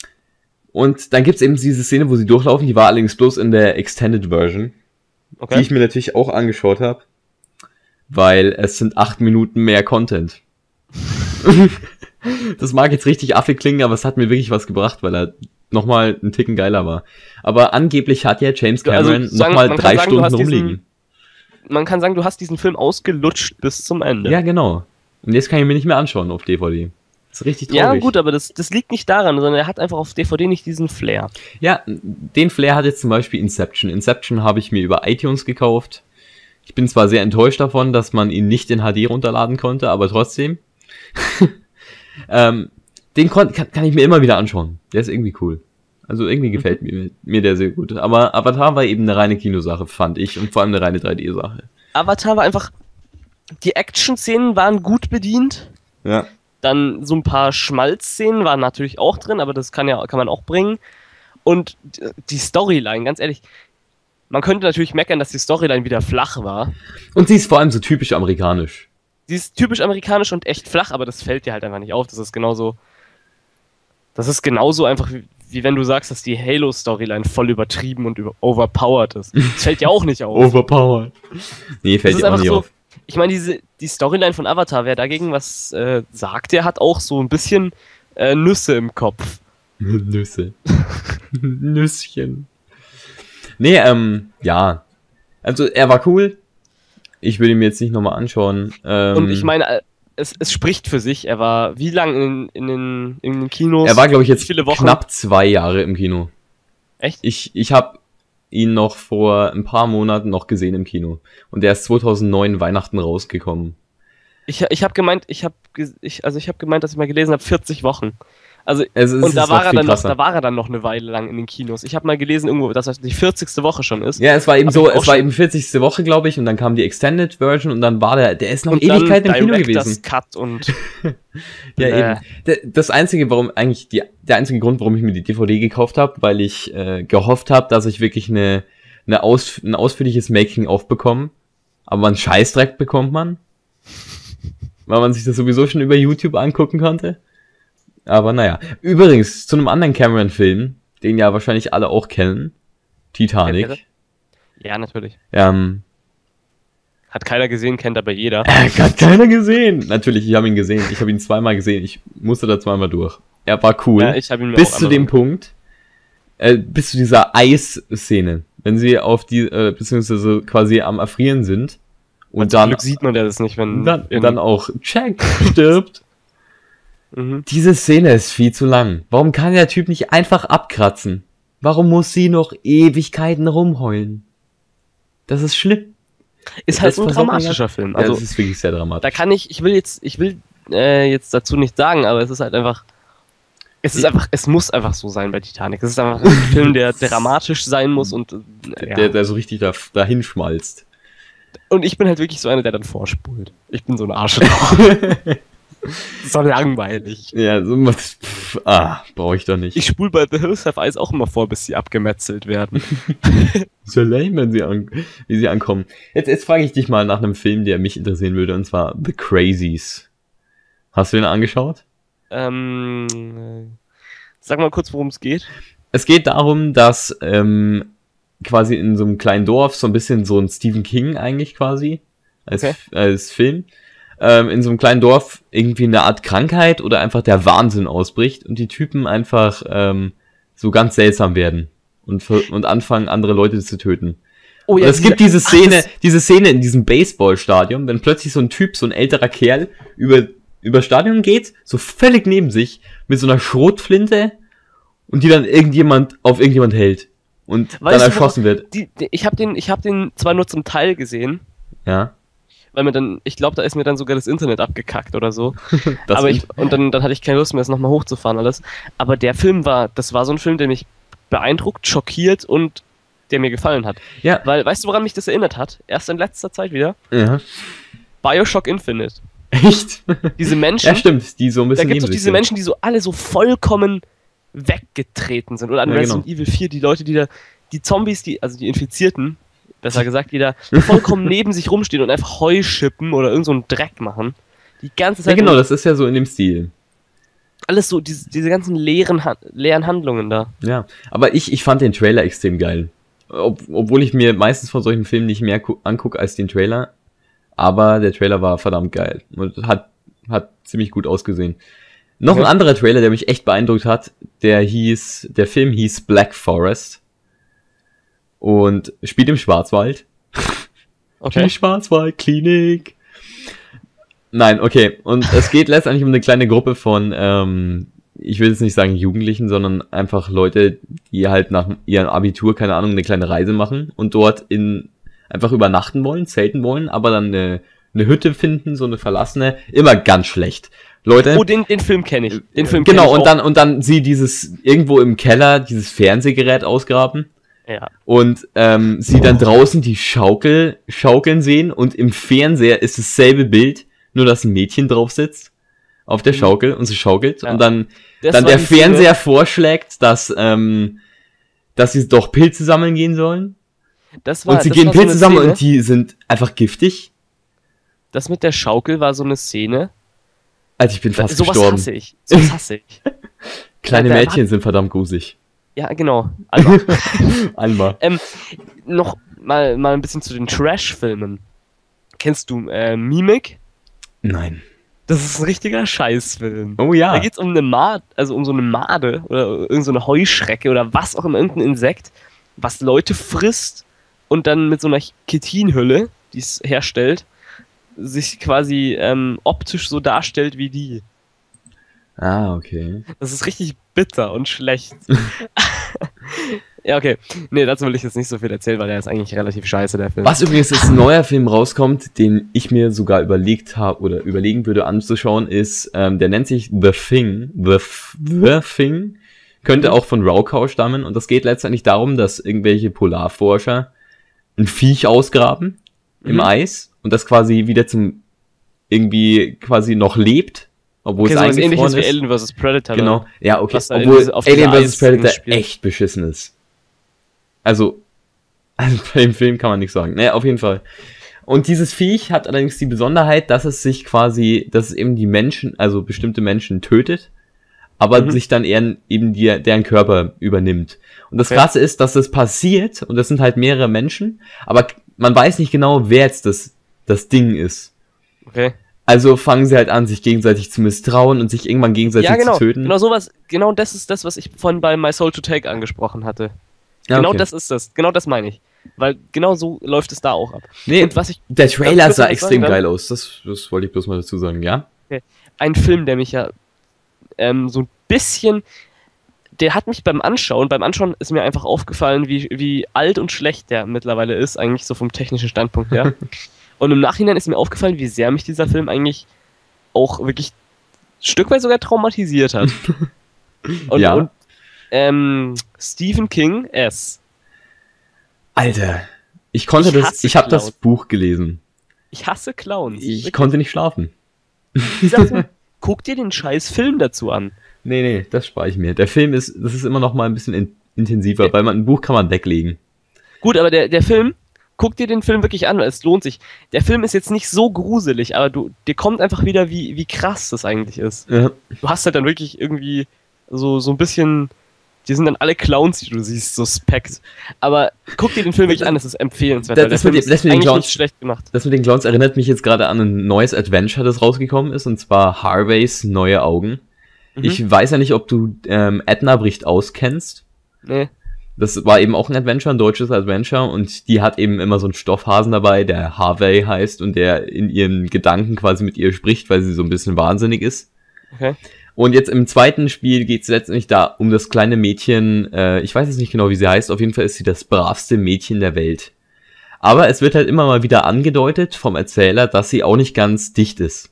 und dann gibt's eben diese Szene, wo sie durchlaufen, die war allerdings bloß in der Extended Version, okay. die ich mir natürlich auch angeschaut habe, weil es sind acht Minuten mehr Content. Das mag jetzt richtig affig klingen, aber es hat mir wirklich was gebracht, weil er nochmal einen Ticken geiler war. Aber angeblich hat ja James Cameron also, nochmal drei sagen, Stunden rumliegen. Diesen, man kann sagen, du hast diesen Film ausgelutscht bis zum Ende. Ja, genau. Und jetzt kann ich mir nicht mehr anschauen auf D V D. Das ist richtig traurig. Ja, gut, aber das, das liegt nicht daran, sondern er hat einfach auf D V D nicht diesen Flair. Ja, den Flair hat jetzt zum Beispiel Inception. Inception habe ich mir über iTunes gekauft. Ich bin zwar sehr enttäuscht davon, dass man ihn nicht in H D runterladen konnte, aber trotzdem. ähm, den kon- kann, kann ich mir immer wieder anschauen. Der ist irgendwie cool. Also irgendwie gefällt mhm. mir, mir der sehr gut. Aber Avatar war eben eine reine Kinosache, fand ich. Und vor allem eine reine drei D-Sache. Avatar war einfach... Die Action-Szenen waren gut bedient. Ja. Dann so ein paar Schmalz-Szenen waren natürlich auch drin, aber das kann ja kann man auch bringen. Und die Storyline, ganz ehrlich, man könnte natürlich meckern, dass die Storyline wieder flach war. Und sie ist vor allem so typisch amerikanisch. Sie ist typisch amerikanisch und echt flach, aber das fällt dir halt einfach nicht auf. Das ist genauso. Das ist genauso einfach wie, wie wenn du sagst, dass die Halo-Storyline voll übertrieben und über overpowered ist. Das fällt dir auch nicht auf. Overpowered. Nee, fällt dir auch nicht so, auf. Ich meine, diese, die Storyline von Avatar, wer dagegen was äh, sagt, der hat auch so ein bisschen äh, Nüsse im Kopf. Nüsse. Nüsschen. Nee, ähm, ja. Also, er war cool. Ich würde ihn mir jetzt nicht nochmal anschauen. Ähm, Und ich meine, es, es spricht für sich. Er war wie lange in, in, den, in den Kinos? Er war, glaube ich, jetzt viele Wochen? Knapp zwei Jahre im Kino. Echt? Ich, ich habe ihn noch vor ein paar Monaten noch gesehen im Kino. Und der ist zweitausendneun Weihnachten rausgekommen. Ich, ich habe gemeint, ich habe ich, also ich habe gemeint, dass ich mal gelesen habe, vierzig Wochen. Also, also und da war er dann noch, da war er dann noch eine Weile lang in den Kinos. Ich habe mal gelesen irgendwo, dass das die vierzigste Woche schon ist. Ja, es war eben so, es war eben vierzigste Woche, glaube ich, und dann kam die Extended Version und dann war der, der ist noch Ewigkeit im Kino gewesen. Cut und ja, äh. eben. Das einzige, warum eigentlich die, der einzige Grund, warum ich mir die D V D gekauft habe, weil ich äh, gehofft habe, dass ich wirklich eine, eine aus, ein ausführliches Making-of bekomme. Aber einen Scheißdreck bekommt man, weil man sich das sowieso schon über YouTube angucken konnte. Aber naja. Übrigens, zu einem anderen Cameron-Film, den ja wahrscheinlich alle auch kennen. Titanic. Ja, natürlich. Ähm, hat keiner gesehen, kennt aber jeder. Äh, hat keiner gesehen. Natürlich, ich habe ihn gesehen. Ich habe ihn zweimal gesehen. Ich musste da zweimal durch. Er war cool. Ja, ich hab ihn mir bis auch zu dem Punkt, äh, bis zu dieser Eis-Szene. Wenn sie auf die, äh, beziehungsweise quasi am Erfrieren sind. Und und dann Glück sieht man das nicht, wenn... Dann, dann auch Jack stirbt. Mhm. Diese Szene ist viel zu lang. Warum kann der Typ nicht einfach abkratzen? Warum muss sie noch Ewigkeiten rumheulen? Das ist schlimm. Ist halt Das ein versaut mir dramatischer Film. Ja, Also, das ist wirklich sehr dramatisch. da kann ich, ich will jetzt, ich will äh, jetzt dazu nicht sagen, aber es ist halt einfach, es ist Ja. einfach, es muss einfach so sein bei Titanic. Es ist einfach ein Film, der dramatisch sein muss und äh, ja. Der, der so richtig da, dahin schmalzt. Und ich bin halt wirklich so einer, der dann vorspult. Ich bin so ein Arschloch. So langweilig. Ja, so was. Pff, ah, brauche ich doch nicht. Ich spule bei The Hills Have Eyes auch immer vor, bis sie abgemetzelt werden. So lame, wenn sie, an, wie sie ankommen. Jetzt, jetzt frage ich dich mal nach einem Film, der mich interessieren würde, und zwar The Crazies. Hast du den angeschaut? ähm, äh, sag mal kurz, worum es geht. Es geht darum, dass ähm, quasi in so einem kleinen Dorf so ein bisschen so ein Stephen King eigentlich quasi als, Okay. als Film ähm, in so einem kleinen Dorf irgendwie eine Art Krankheit oder einfach der Wahnsinn ausbricht und die Typen einfach ähm, so ganz seltsam werden und, ver- und anfangen, andere Leute zu töten. Oh Und es gibt diese ach, Szene, das- diese Szene in diesem Baseballstadion, wenn plötzlich so ein Typ, so ein älterer Kerl über über Stadion geht, so völlig neben sich mit so einer Schrotflinte und die dann irgendjemand auf irgendjemand hält und Weißt dann du, erschossen wird. Die, die, ich habe den, ich hab den zwar nur zum Teil gesehen, Ja. weil mir dann, ich glaube, da ist mir dann sogar das Internet abgekackt oder so. Das aber ich, und dann, dann hatte ich keine Lust mehr, es nochmal hochzufahren alles. Aber der Film war, das war so ein Film, der mich beeindruckt, schockiert und der mir gefallen hat. Ja. Weil, weißt du, woran mich das erinnert hat? Erst in letzter Zeit wieder. Ja. Bioshock Infinite. Echt? Diese Menschen, Ja, stimmt, die so ein da bisschen gibt es neben doch sich diese sind. Menschen, die so alle so vollkommen weggetreten sind. Oder an Ja, Resident genau. Evil vier, die Leute, die da, die Zombies, die, also die Infizierten, besser gesagt, die da vollkommen neben sich rumstehen und einfach Heu schippen oder irgend so einen Dreck machen. Die ganze Ja, Zeit. genau, das ist ja so in dem Stil. Alles so, diese, diese ganzen leeren, Han- leeren Handlungen da. Ja, aber ich, ich fand den Trailer extrem geil. Ob, obwohl ich mir meistens von solchen Filmen nicht mehr gu- angucke als den Trailer. Aber der Trailer war verdammt geil und hat, hat ziemlich gut ausgesehen. Noch Okay. ein anderer Trailer, der mich echt beeindruckt hat, der hieß, der Film hieß Black Forest und spielt im Schwarzwald. Okay. Die Schwarzwaldklinik. Nein, okay. Und es geht letztendlich um eine kleine Gruppe von, ähm, ich will jetzt nicht sagen Jugendlichen, sondern einfach Leute, die halt nach ihrem Abitur, keine Ahnung, eine kleine Reise machen und dort in einfach übernachten wollen, zelten wollen, aber dann eine, eine Hütte finden, so eine verlassene, immer ganz schlecht. Leute. Oh, den, den Film kenne ich. Den Film kenn Genau, ich und auch. dann, und dann sie dieses, irgendwo im Keller, dieses Fernsehgerät ausgraben. Ja. Und ähm, sie dann draußen die Schaukel schaukeln sehen und im Fernseher ist dasselbe Bild, nur dass ein Mädchen drauf sitzt auf der Schaukel und sie schaukelt Ja. und dann, Das dann war der die Szene- Fernseher vorschlägt, dass ähm, dass sie doch Pilze sammeln gehen sollen Das war, und sie das gehen war so Pilze eine sammeln Szene. und die sind einfach giftig. Das mit der Schaukel war so eine Szene. Also ich bin fast Sowas gestorben. hasse ich. Sowas hasse ich. Kleine Ja, der Mädchen sind verdammt gruselig. Ja, genau. Also, Alma. ähm, noch mal, mal ein bisschen zu den Trash-Filmen. Kennst du äh, Mimic? Nein. Das ist ein richtiger Scheißfilm. Oh ja. Da geht's um eine Made, also um so eine Made oder irgendeine so eine Heuschrecke oder was auch immer, irgendein Insekt, was Leute frisst und dann mit so einer Chitinhülle, die es herstellt, sich quasi ähm, optisch so darstellt wie die. Ah, okay. Das ist richtig bitter und schlecht. Ja, okay. Nee, dazu will ich jetzt nicht so viel erzählen, weil der ist eigentlich relativ scheiße, der Film. Was übrigens jetzt ein neuer Film rauskommt, den ich mir sogar überlegt habe oder überlegen würde anzuschauen, ist, ähm, der nennt sich The Thing. The, F- The Thing. Könnte auch von Raukau stammen und das geht letztendlich darum, dass irgendwelche Polarforscher ein Viech ausgraben im Mhm. Eis und das quasi wieder zum irgendwie quasi noch lebt, obwohl Okay, es so was ähnliches eingefroren wie ist. Alien versus. Predator. Genau. ne? Ja, okay. Was da in Obwohl diese- auf Alien dieser versus. Predator Eis spielt. echt beschissen ist. Also, also bei dem Film kann man nichts sagen. Naja, auf jeden Fall. Und dieses Viech hat allerdings die Besonderheit, dass es sich quasi, dass es eben die Menschen, also bestimmte Menschen tötet, aber Mhm. sich dann eher eben die, deren Körper übernimmt. Und das Okay. Krasse ist, dass das passiert, und das sind halt mehrere Menschen, aber man weiß nicht genau, wer jetzt das, das Ding ist. Okay. Also fangen sie halt an, sich gegenseitig zu misstrauen und sich irgendwann gegenseitig Ja, genau. zu töten. Genau sowas, genau das ist das, was ich vorhin bei My Soul to Take angesprochen hatte. Ja, Genau okay. das ist das. Genau das meine ich. Weil genau so läuft es da auch ab. Nee, Und was ich, der Darf ich Trailer kurz sah was extrem sagen, geil aus. Das, das wollte ich bloß mal dazu sagen, ja? ein Film, der mich ja ähm, so ein bisschen, der hat mich beim Anschauen, beim Anschauen ist mir einfach aufgefallen, wie, wie alt und schlecht der mittlerweile ist, eigentlich so vom technischen Standpunkt her. Und im Nachhinein ist mir aufgefallen, wie sehr mich dieser Film eigentlich auch wirklich ein Stück weit sogar traumatisiert hat. Und, Ja. und ähm, Stephen King S. Alter, ich konnte Ich das, hasse ich habe das Clowns. Buch gelesen. Ich hasse Clowns. Ich Wirklich. konnte nicht schlafen. Dieser Film, guck dir den scheiß Film dazu an. Nee, nee, das spare ich mir. Der Film ist, das ist immer noch mal ein bisschen in, intensiver, Ja. weil man ein Buch kann man weglegen. Gut, aber der, der Film, guck dir den Film wirklich an, weil es lohnt sich. Der Film ist jetzt nicht so gruselig, aber du, dir kommt einfach wieder, wie, wie krass das eigentlich ist. Ja. Du hast halt dann wirklich irgendwie so, so ein bisschen, die sind dann alle Clowns, die du siehst, suspekt. Aber guck dir den Film wirklich an, es ist empfehlenswert. Das- weil der das mit Film dem- das mit den eigentlich Clowns- nicht schlecht gemacht. Das mit den Clowns erinnert mich jetzt gerade an ein neues Adventure, das rausgekommen ist, und zwar Harveys Neue Augen. Mhm. Ich weiß ja nicht, ob du ähm, Edna Bricht auskennst. Nee. Das war eben auch ein Adventure, ein deutsches Adventure, und die hat eben immer so einen Stoffhasen dabei, der Harvey heißt und der in ihren Gedanken quasi mit ihr spricht, weil sie so ein bisschen wahnsinnig ist. Okay. Und jetzt im zweiten Spiel geht es letztendlich da um das kleine Mädchen, äh, ich weiß jetzt nicht genau, wie sie heißt, auf jeden Fall ist sie das bravste Mädchen der Welt. Aber es wird halt immer mal wieder angedeutet vom Erzähler, dass sie auch nicht ganz dicht ist.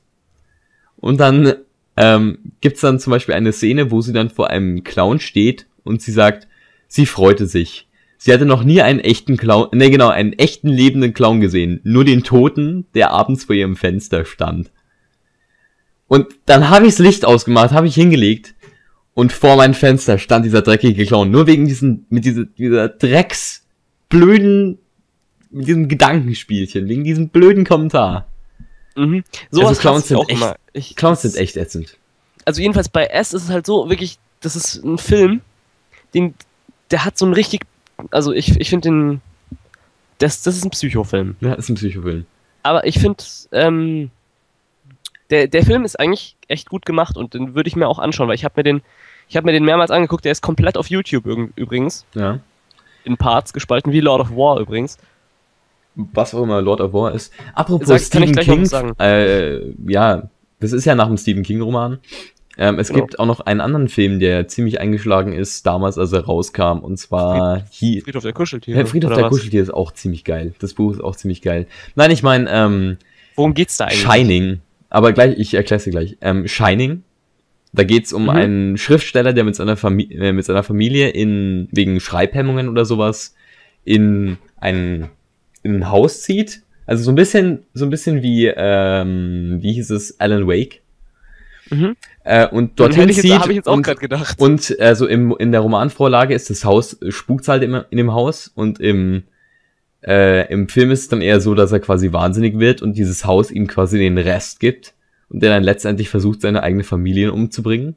Und dann ähm, gibt's dann zum Beispiel eine Szene, wo sie dann vor einem Clown steht und sie sagt, sie freute sich. Sie hatte noch nie einen echten Clown, ne genau, einen echten lebenden Clown gesehen. Nur den Toten, der abends vor ihrem Fenster stand. Und dann habe ich das Licht ausgemacht, habe ich hingelegt und vor meinem Fenster stand dieser dreckige Clown. Nur wegen diesen, mit dieser, dieser Drecks, blöden, mit diesem Gedankenspielchen, wegen diesem blöden Kommentar. Mhm. Also Sowas Clowns hasse ich sind auch echt- immer. Ich, Clowns sind echt ätzend. Also jedenfalls bei S ist es halt so, wirklich, das ist ein Film, den, der hat so einen richtig, also ich, ich finde den, das, das ist ein Psychofilm. Ja, ist ein Psychofilm. Aber ich finde, ähm, der, der Film ist eigentlich echt gut gemacht und den würde ich mir auch anschauen, weil ich habe mir den, ich habe mir den mehrmals angeguckt, der ist komplett auf YouTube üb- übrigens, Ja. in Parts gespalten, wie Lord of War übrigens. Was auch immer Lord of War ist. Apropos Sag- kann ich Stephen gleich noch King, was sagen. äh, ja, das ist ja nach dem Stephen King Roman. Ähm, es Genau. gibt auch noch einen anderen Film, der ziemlich eingeschlagen ist, damals als er rauskam, und zwar hier. Friedhof der Kuscheltiere. Ja, Friedhof oder der was? Kuscheltier ist auch ziemlich geil. Das Buch ist auch ziemlich geil. Nein, ich meine, ähm, Worum geht's da eigentlich? Shining. Aber gleich, ich erkläre es dir gleich. Ähm, Shining. Da geht's um Mhm. einen Schriftsteller, der mit seiner, Fami äh, mit seiner Familie in, wegen Schreibhemmungen oder sowas in ein, in ein Haus zieht. Also so ein bisschen, so ein bisschen wie, ähm, wie hieß es, Alan Wake. Mhm. Äh, und Dann dorthin hätte ich jetzt, zieht habe ich jetzt auch und, gerade gedacht. und also im, in der Romanvorlage ist das Haus, spukt's halt immer in dem Haus, und im, äh, im Film ist es dann eher so, dass er quasi wahnsinnig wird und dieses Haus ihm quasi den Rest gibt und der dann letztendlich versucht, seine eigene Familie umzubringen.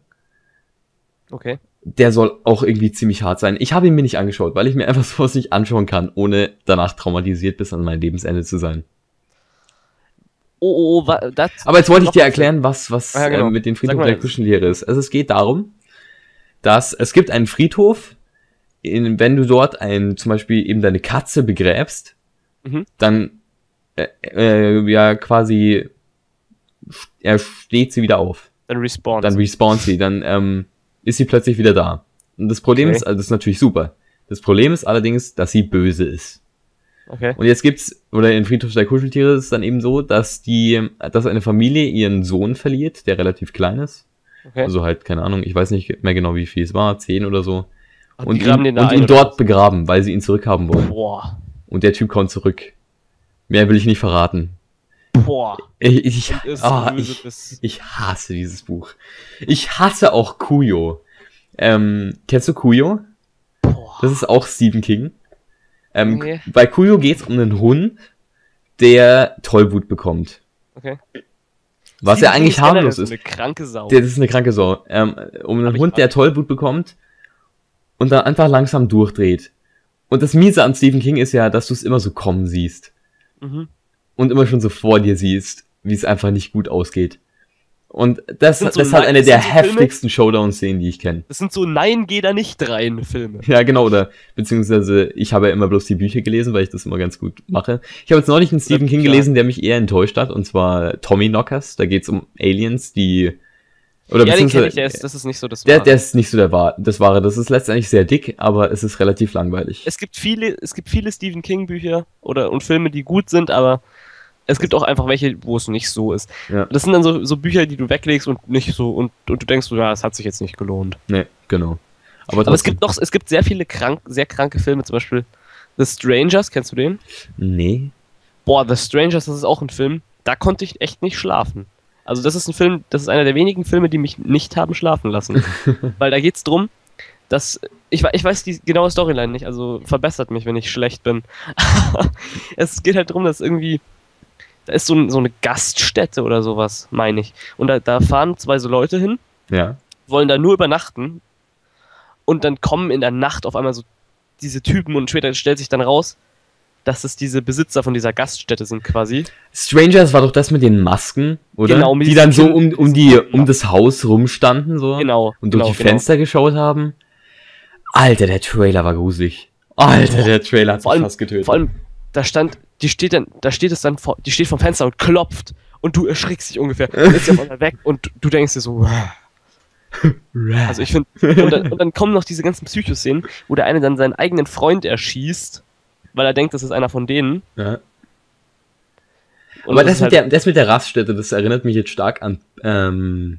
Okay. Der soll auch irgendwie ziemlich hart sein. Ich habe ihn mir nicht angeschaut, weil ich mir einfach sowas nicht anschauen kann, ohne danach traumatisiert bis an mein Lebensende zu sein. Oh, oh, oh, wa- das. Aber jetzt wollte ich noch dir was- erklären, was, was Ah, ja, genau. äh, mit den Sag Friedhof mal der jetzt. Kuscheltiere ist. Also es geht darum, dass es gibt einen Friedhof, in, wenn du dort ein, zum Beispiel eben deine Katze begräbst, Mhm. dann äh, äh, ja quasi er steht sie wieder auf. Dann respawnt. Dann respawnt sie, dann ähm, ist sie plötzlich wieder da. Und das Problem Okay. ist, also das ist natürlich super. Das Problem ist allerdings, dass sie böse ist. Okay. Und jetzt gibt's, oder in Friedhof der Kuscheltiere ist es dann eben so, dass die, dass eine Familie ihren Sohn verliert, der relativ klein ist. Okay. Also halt, keine Ahnung, ich weiß nicht mehr genau, wie viel es war, zehn oder so. Ach, die Und graben ihn, den da und ein, ihn oder dort was? begraben, weil sie ihn zurückhaben wollen. Boah. Und der Typ kommt zurück. Mehr will ich nicht verraten. Boah. Ich, ich, Und ist ah, böse ich, bis- ich hasse dieses Buch. Ich hasse auch Kuyo. Ähm, kennst du Kuyo? Boah. Das ist auch Stephen King. Ähm, Nee. Bei Kuyo geht's um einen Hund, der Tollwut bekommt. Okay. Was Stephen ja eigentlich King generell harmlos so ist. eine kranke Sau. Der, das ist eine kranke Sau. Ähm, um einen Hab ich Hund, der mal. Tollwut bekommt und dann einfach langsam durchdreht. Und das Miese an Stephen King ist ja, dass du es immer so kommen siehst. Mhm. Und immer schon so vor dir siehst, wie es einfach nicht gut ausgeht. Und das, sind das, so ist halt Nein- eine das der sind so Filme- heftigsten Showdown-Szenen, die ich kenne. Das sind so Nein, geh da nicht rein Filme. Ja, genau, oder beziehungsweise ich habe ja immer bloß die Bücher gelesen, weil ich das immer ganz gut mache. Ich habe jetzt neulich einen Stephen King Bücher. gelesen, der mich eher enttäuscht hat, und zwar Tommy Knockers. Da geht's um Aliens, die Oder Ja, den beziehungsweise, kenne ich, der ist, das ist nicht so das der, Wahre. der ist nicht so der Wahre, das Wahre. Das ist letztendlich sehr dick, aber es ist relativ langweilig. Es gibt viele, es gibt viele Stephen King Bücher oder und Filme, die gut sind, aber es gibt auch einfach welche, wo es nicht so ist. Ja. Das sind dann so, so Bücher, die du weglegst und nicht so und, und du denkst so, ja, das hat sich jetzt nicht gelohnt. Nee, genau. Aber, Aber es trotzdem- gibt noch, es gibt sehr viele krank, sehr kranke Filme, zum Beispiel The Strangers, kennst du den? Nee. Boah, The Strangers, das ist auch ein Film, da konnte ich echt nicht schlafen. Also das ist ein Film, das ist einer der wenigen Filme, die mich nicht haben schlafen lassen. Weil da geht's drum, dass, ich, we- ich weiß die genaue Storyline nicht, also verbessert mich, wenn ich schlecht bin. Es geht halt drum, dass irgendwie, da ist so, ein, so eine Gaststätte oder sowas, meine ich. Und da, da fahren zwei so Leute hin, Ja. wollen da nur übernachten und dann kommen in der Nacht auf einmal so diese Typen und später stellt sich dann raus, dass es diese Besitzer von dieser Gaststätte sind quasi. Strangers war doch das mit den Masken, oder? Genau, mit die diesen dann so Kind- um, um die, um das Haus rumstanden, so. Genau. Und durch genau, die Fenster geschaut haben. Alter, der Trailer war gruselig. Alter, der Trailer hat Vor mich allem, fast getötet. vor allem, da stand, die steht dann, da steht es dann vor, die steht vom Fenster und klopft und du erschrickst dich ungefähr. Dann ist sie auf einmal weg und du denkst dir so, "Wow." Also ich finde, und, dann- und dann kommen noch diese ganzen Psychoszenen, wo der eine dann seinen eigenen Freund erschießt, weil er denkt, das ist einer von denen. Ja. Und Aber das ist mit, halt- der, das mit der Raststätte, das erinnert mich jetzt stark an, ähm,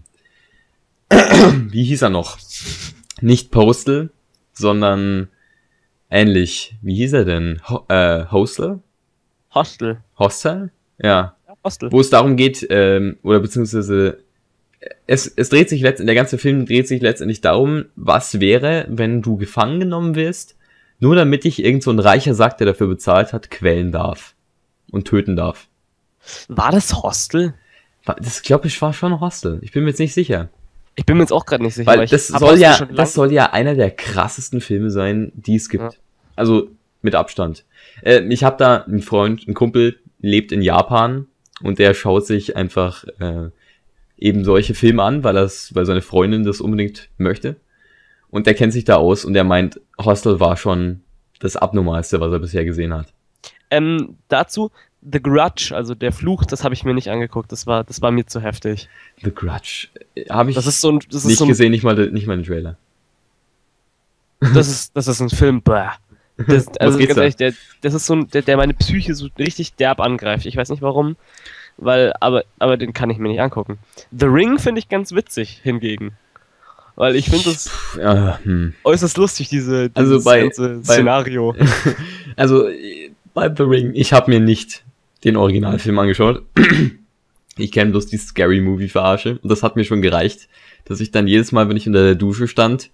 wie hieß er noch? Nicht Postal, sondern ähnlich. Wie hieß er denn? Ho äh, Hostel? Hostel. Hostel? Ja. Ja, Hostel. Wo es darum geht, ähm, oder beziehungsweise es, es dreht sich letztendlich, der ganze Film dreht sich letztendlich darum, was wäre, wenn du gefangen genommen wirst, nur damit dich irgend so ein reicher Sack, der dafür bezahlt hat, quälen darf und töten darf. War das Hostel? Das glaube ich war schon Hostel. Ich bin mir jetzt nicht sicher. Ich bin mir jetzt auch gerade nicht sicher. Weil ich das hab soll Hostel ja, schon lang- das soll ja einer der krassesten Filme sein, die es gibt. Ja. Also mit Abstand. Äh, ich habe da einen Freund, einen Kumpel, lebt in Japan und der schaut sich einfach äh, eben solche Filme an, weil das, weil seine Freundin das unbedingt möchte. Und der kennt sich da aus und der meint, Hostel war schon das Abnormalste, was er bisher gesehen hat. Ähm, dazu, The Grudge, also der Fluch, das habe ich mir nicht angeguckt. Das war, das war mir zu heftig. The Grudge. Habe ich Das ist so ein, das ist nicht so ein, gesehen, nicht mal, nicht mal den Trailer. das ist, das ist ein Film. Bäh. Das, also geht's ganz da? ehrlich, der, das ist so ein, der, der meine Psyche so richtig derb angreift. Ich weiß nicht warum, weil, aber, aber den kann ich mir nicht angucken. The Ring finde ich ganz witzig hingegen. Weil ich finde das Ja, hm. äußerst lustig, diese, dieses Also bei- ganze bei- Szenario. Also, äh, bei The Ring, ich habe mir nicht den Originalfilm angeschaut. Ich kenne bloß die Scary Movie Verarsche und das hat mir schon gereicht, dass ich dann jedes Mal, wenn ich unter der Dusche stand,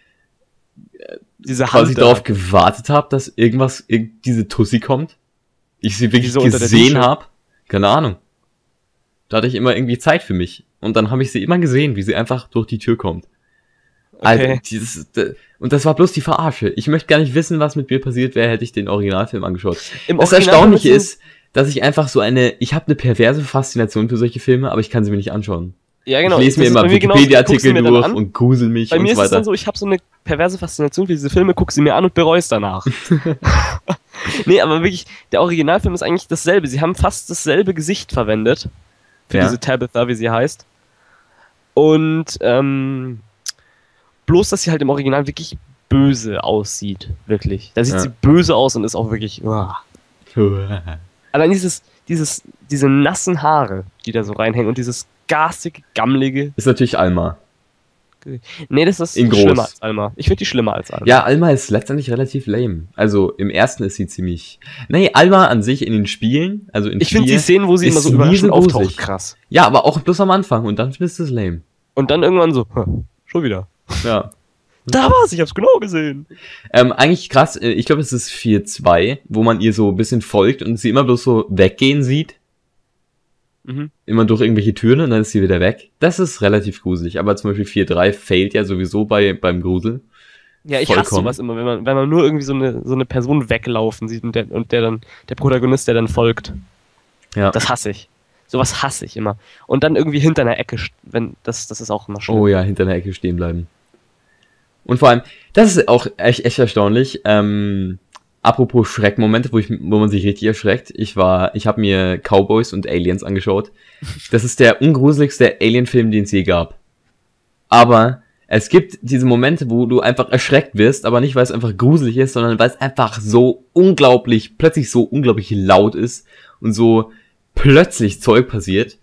Diese quasi Hand darauf gewartet habe, dass irgendwas, irg- diese Tussi kommt. Ich sie wirklich Wieso unter der gesehen Dusche? habe. Keine Ahnung. Da hatte ich immer irgendwie Zeit für mich. Und dann habe ich sie immer gesehen, wie sie einfach durch die Tür kommt. Alter, Okay. dieses, d- und das war bloß die Verarsche. Ich möchte gar nicht wissen, was mit mir passiert wäre, hätte ich den Originalfilm angeschaut. Im Das Original Erstaunliche müssen- ist, dass ich einfach so eine, ich habe eine perverse Faszination für solche Filme, aber ich kann sie mir nicht anschauen. Ja, genau. Ich lese mir das ist immer bei mir genauso. Ich guck sie Wikipedia-Artikel mir dann durch an. und grusel mich Bei und mir so ist es dann weiter. so, ich habe so eine perverse Faszination für diese Filme, guck sie mir an und bereue es danach. Nee, aber wirklich, der Originalfilm ist eigentlich dasselbe. Sie haben fast dasselbe Gesicht verwendet. Für Ja. diese Tabitha, wie sie heißt. Und, ähm, bloß, dass sie halt im Original wirklich böse aussieht. Wirklich. Da sieht Ja. sie böse aus und ist auch wirklich, uah. Allein dieses, dieses, diese nassen Haare, die da so reinhängen und dieses garstige, gammelige. Ist natürlich Alma. Nee, das ist In groß. schlimmer als Alma. Ich finde die schlimmer als Alma. Ja, Alma ist letztendlich relativ lame. Also im ersten ist sie ziemlich. Nee, Alma an sich in den Spielen, also in Ich finde die vier, Szenen, wo sie immer ist so überraschend riesengruselig. auftaucht, krass. Ja, aber auch bloß am Anfang und dann ist es lame. Und dann irgendwann so, "Hm, schon wieder. Ja. Da war's, ich hab's genau gesehen. Ähm, eigentlich krass, äh, ich glaube es ist vier zwei, wo man ihr so ein bisschen folgt und sie immer bloß so weggehen sieht. Mhm. Immer durch irgendwelche Türen und dann ist sie wieder weg. Das ist relativ gruselig, aber zum Beispiel vier drei failt ja sowieso bei, beim Grusel. Ja, ich hasse Vollkommen. sowas immer, wenn man, wenn man nur irgendwie so eine, so eine Person weglaufen sieht und der, und der dann, der Protagonist, der dann folgt. Ja. Das hasse ich. Sowas hasse ich immer. Und dann irgendwie hinter einer Ecke, st- wenn, das, das ist auch immer schlimm. Oh ja, hinter einer Ecke stehen bleiben. Und vor allem, das ist auch echt, echt erstaunlich. Ähm, apropos Schreckmomente, wo ich, wo man sich richtig erschreckt. Ich war, ich habe mir Cowboys und Aliens angeschaut. Das ist der ungruseligste Alien-Film, den es je gab. Aber es gibt diese Momente, wo du einfach erschreckt wirst, aber nicht, weil es einfach gruselig ist, sondern weil es einfach so unglaublich, plötzlich so unglaublich laut ist und so plötzlich Zeug passiert.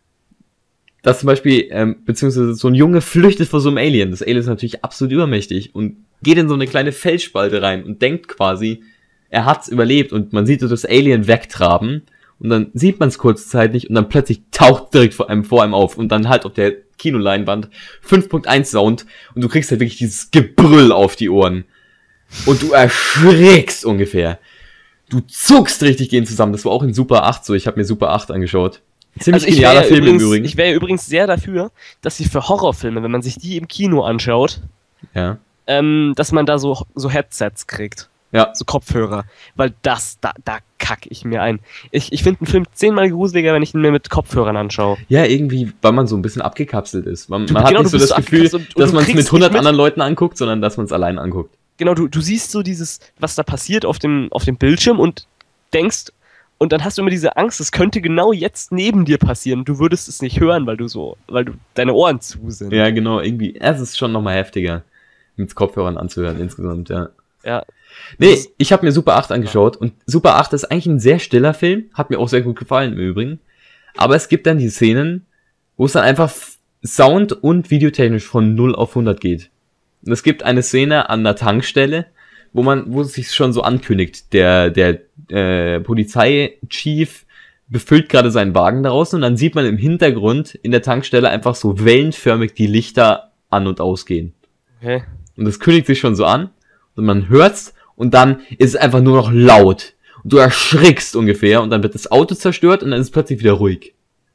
Dass zum Beispiel, ähm, beziehungsweise so ein Junge flüchtet vor so einem Alien. Das Alien ist natürlich absolut übermächtig und geht in so eine kleine Felsspalte rein und denkt quasi, er hat's überlebt und man sieht so das Alien wegtraben und dann sieht man es kurzzeitig und dann plötzlich taucht direkt vor einem, vor einem auf und dann halt auf der Kinoleinwand fünf Punkt eins Sound und du kriegst halt wirklich dieses Gebrüll auf die Ohren und du erschrickst ungefähr. Du zuckst richtig gehen zusammen. Das war auch in Super acht so. Ich habe mir Super acht angeschaut. Ziemlich also genialer ja Film übrigens, im Übrigen. Ich wäre ja übrigens sehr dafür, dass sie für Horrorfilme, wenn man sich die im Kino anschaut, Ja. ähm, dass man da so, so Headsets kriegt. Ja. So Kopfhörer. Weil das, da, da kack ich mir ein. Ich, ich finde einen Film zehnmal gruseliger, wenn ich ihn mir mit Kopfhörern anschaue. Ja, irgendwie, weil man so ein bisschen abgekapselt ist. Man, Du- man hat genau, nicht du so bist das so Gefühl, abgekapselt und- und dass du man es kriegst mit hundert nicht mit- anderen Leuten anguckt, sondern dass man es allein anguckt. Genau, du, du siehst so dieses, was da passiert auf dem, auf dem Bildschirm und denkst, und dann hast du immer diese Angst, es könnte genau jetzt neben dir passieren. Du würdest es nicht hören, weil du so, weil du deine Ohren zu sind. Ja, genau, irgendwie. Es ist schon nochmal heftiger, mit Kopfhörern anzuhören insgesamt, ja. Ja. Nee, Das- ich habe mir Super acht angeschaut und Super acht ist eigentlich ein sehr stiller Film, hat mir auch sehr gut gefallen im Übrigen. Aber es gibt dann die Szenen, wo es dann einfach f- sound- und videotechnisch von null auf hundert geht. Und es gibt eine Szene an der Tankstelle, wo man, wo es sich schon so ankündigt, der, der äh, Polizeichief befüllt gerade seinen Wagen daraus und dann sieht man im Hintergrund in der Tankstelle einfach so wellenförmig die Lichter an und ausgehen. Okay. Und das kündigt sich schon so an und man hört's und dann ist es einfach nur noch laut. Und du erschrickst ungefähr und dann wird das Auto zerstört und dann ist es plötzlich wieder ruhig.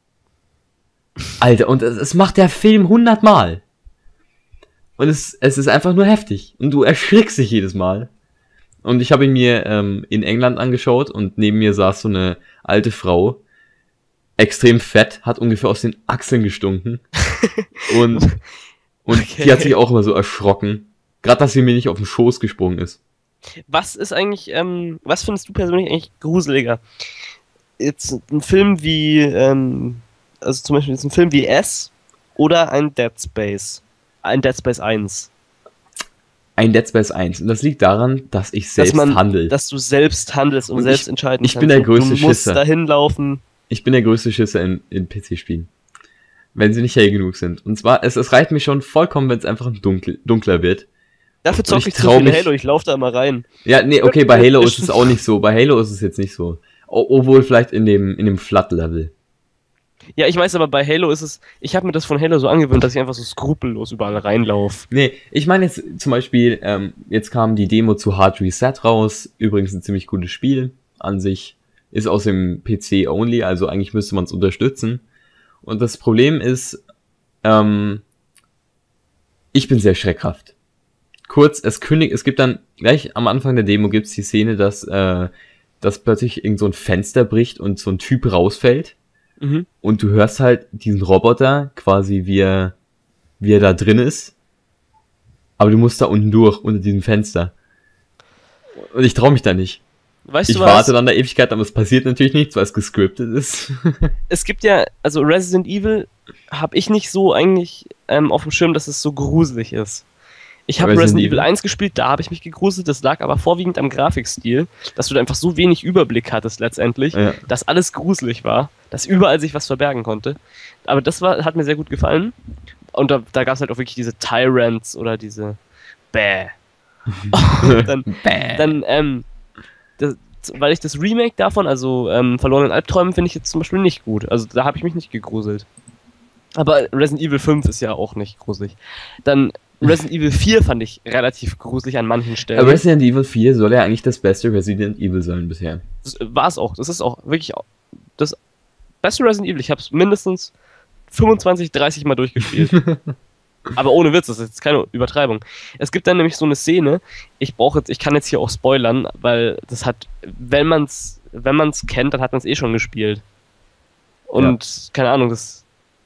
Alter, und es, es macht der Film hundertmal. Und es, es ist einfach nur heftig. Und du erschrickst dich jedes Mal. Und ich habe ihn mir ähm, in England angeschaut und neben mir saß so eine alte Frau. Extrem fett, hat ungefähr aus den Achseln gestunken. Und, und Okay. die hat sich auch immer so erschrocken. Gerade, dass sie mir nicht auf den Schoß gesprungen ist. Was ist eigentlich, ähm, was findest du persönlich eigentlich gruseliger? Jetzt ein Film wie, ähm, also zum Beispiel jetzt ein Film wie S oder ein Dead Space? Ein Dead Space eins. Ein Dead Space eins. Und das liegt daran, dass ich Dass selbst man, handle. dass du selbst handelst und, Und selbst ich- entscheiden ich kannst. bin der Und größte Du musst Schisser. dahin laufen. Ich bin der größte Schisser in, in P C-Spielen. Wenn sie nicht hell genug sind. Und zwar, es, es reicht mir schon vollkommen, wenn es einfach dunkel, dunkler wird. Dafür Und zocke ich ich, zu trau viel mich- Halo, ich laufe da immer rein. Ja, nee, okay, bei Halo ist es auch nicht so. Bei Halo ist es jetzt nicht so. O obwohl vielleicht in dem, in dem Flood-Level. Ja, ich weiß, aber bei Halo ist es, ich habe mir das von Halo so angewöhnt, dass ich einfach so skrupellos überall reinlaufe. Nee, ich meine jetzt zum Beispiel, ähm, jetzt kam die Demo zu Hard Reset raus. Übrigens ein ziemlich gutes Spiel an sich. Ist aus dem P C only, also eigentlich müsste man es unterstützen. Und das Problem ist, ähm, ich bin sehr schreckhaft. Kurz, es kündigt, es gibt dann, gleich am Anfang der Demo gibt's die Szene, dass, äh, dass plötzlich irgend so ein Fenster bricht und so ein Typ rausfällt. Mhm. Und du hörst halt diesen Roboter quasi, wie er, wie er da drin ist. Aber du musst da unten durch, unter diesem Fenster. Und ich traue mich da nicht. Weißt Ich du was? warte dann der Ewigkeit, aber es passiert natürlich nichts, weil es gescriptet ist. Es gibt ja, also Resident Evil habe ich nicht so eigentlich ähm, auf dem Schirm, dass es so gruselig ist. Ich habe Resident Resident, Evil Evil eins gespielt, da habe ich mich gegruselt, das lag aber vorwiegend am Grafikstil, dass du da einfach so wenig Überblick hattest letztendlich, Ja. dass alles gruselig war, dass überall sich was verbergen konnte. Aber das war, hat mir sehr gut gefallen. Und da, da gab es halt auch wirklich diese Tyrants oder diese Bäh. Und dann, Bäh. dann ähm, das, weil ich das Remake davon, also ähm, Verlorenen Albträumen, finde ich jetzt zum Beispiel nicht gut. Also da habe ich mich nicht gegruselt. Aber Resident Evil fünf ist ja auch nicht gruselig. Dann Resident Evil vier fand ich relativ gruselig an manchen Stellen. Aber Resident Evil vier soll ja eigentlich das beste Resident Evil sein bisher. Das war es auch. Das ist auch wirklich auch das beste Resident Evil. Ich habe es mindestens fünfundzwanzig, dreißig Mal durchgespielt. Aber ohne Witz, das ist jetzt keine Übertreibung. Es gibt dann nämlich so eine Szene, ich brauche jetzt, ich kann jetzt hier auch spoilern, weil das hat, wenn man's, wenn man's kennt, dann hat man es eh schon gespielt. Und keine Ahnung, das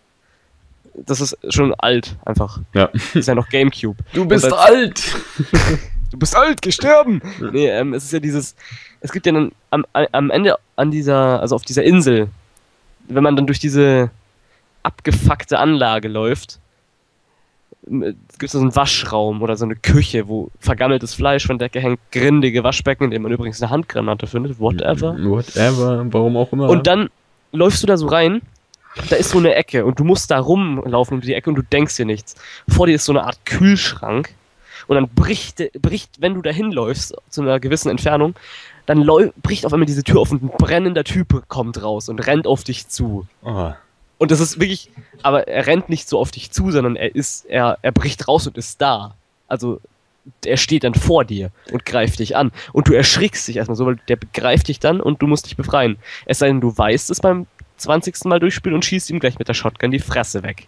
das ist schon alt, einfach. Ja. Das ist ja noch Gamecube. Du bist Und alt! Du bist alt, gestorben! Nee, ähm, es ist ja dieses, es gibt ja dann am, am Ende an dieser, also auf dieser Insel, wenn man dann durch diese abgefuckte Anlage läuft, es gibt so einen Waschraum oder so eine Küche, wo vergammeltes Fleisch von der Decke hängt, grindige Waschbecken, in dem man übrigens eine Handgranate findet, whatever. Whatever, warum auch immer. Und dann läufst du da so rein, da ist so eine Ecke und du musst da rumlaufen um die Ecke und du denkst dir nichts. Vor dir ist so eine Art Kühlschrank und dann bricht, bricht wenn du da hinläufst, zu einer gewissen Entfernung, dann läu- bricht auf einmal diese Tür auf und ein brennender Typ kommt raus und rennt auf dich zu. Oh. Und das ist wirklich, aber er rennt nicht so auf dich zu, sondern er ist, er, er bricht raus und ist da. Also er steht dann vor dir und greift dich an. Und du erschrickst dich erstmal so, weil der greift dich dann und du musst dich befreien. Es sei denn, du weißt es beim zwanzigsten Mal durchspielen und schießt ihm gleich mit der Shotgun die Fresse weg.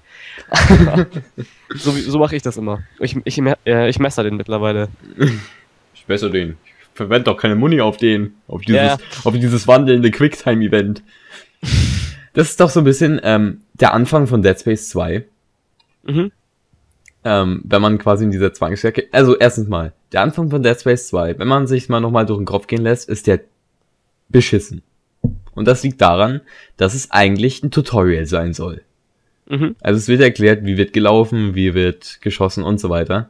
so so mache ich das immer. Ich, ich, äh, ich messer den mittlerweile. Ich messer den. Ich verwende doch keine Muni auf den. Auf dieses, Ja. auf dieses wandelnde Quicktime-Event. Das ist doch so ein bisschen ähm, der Anfang von Dead Space zwei. Mhm. Ähm, wenn man quasi in dieser Zwangsjacke... Also erstens mal, der Anfang von Dead Space zwei, wenn man sich mal nochmal durch den Kopf gehen lässt, ist der beschissen. Und das liegt daran, dass es eigentlich ein Tutorial sein soll. Mhm. Also es wird erklärt, wie wird gelaufen, wie wird geschossen und so weiter.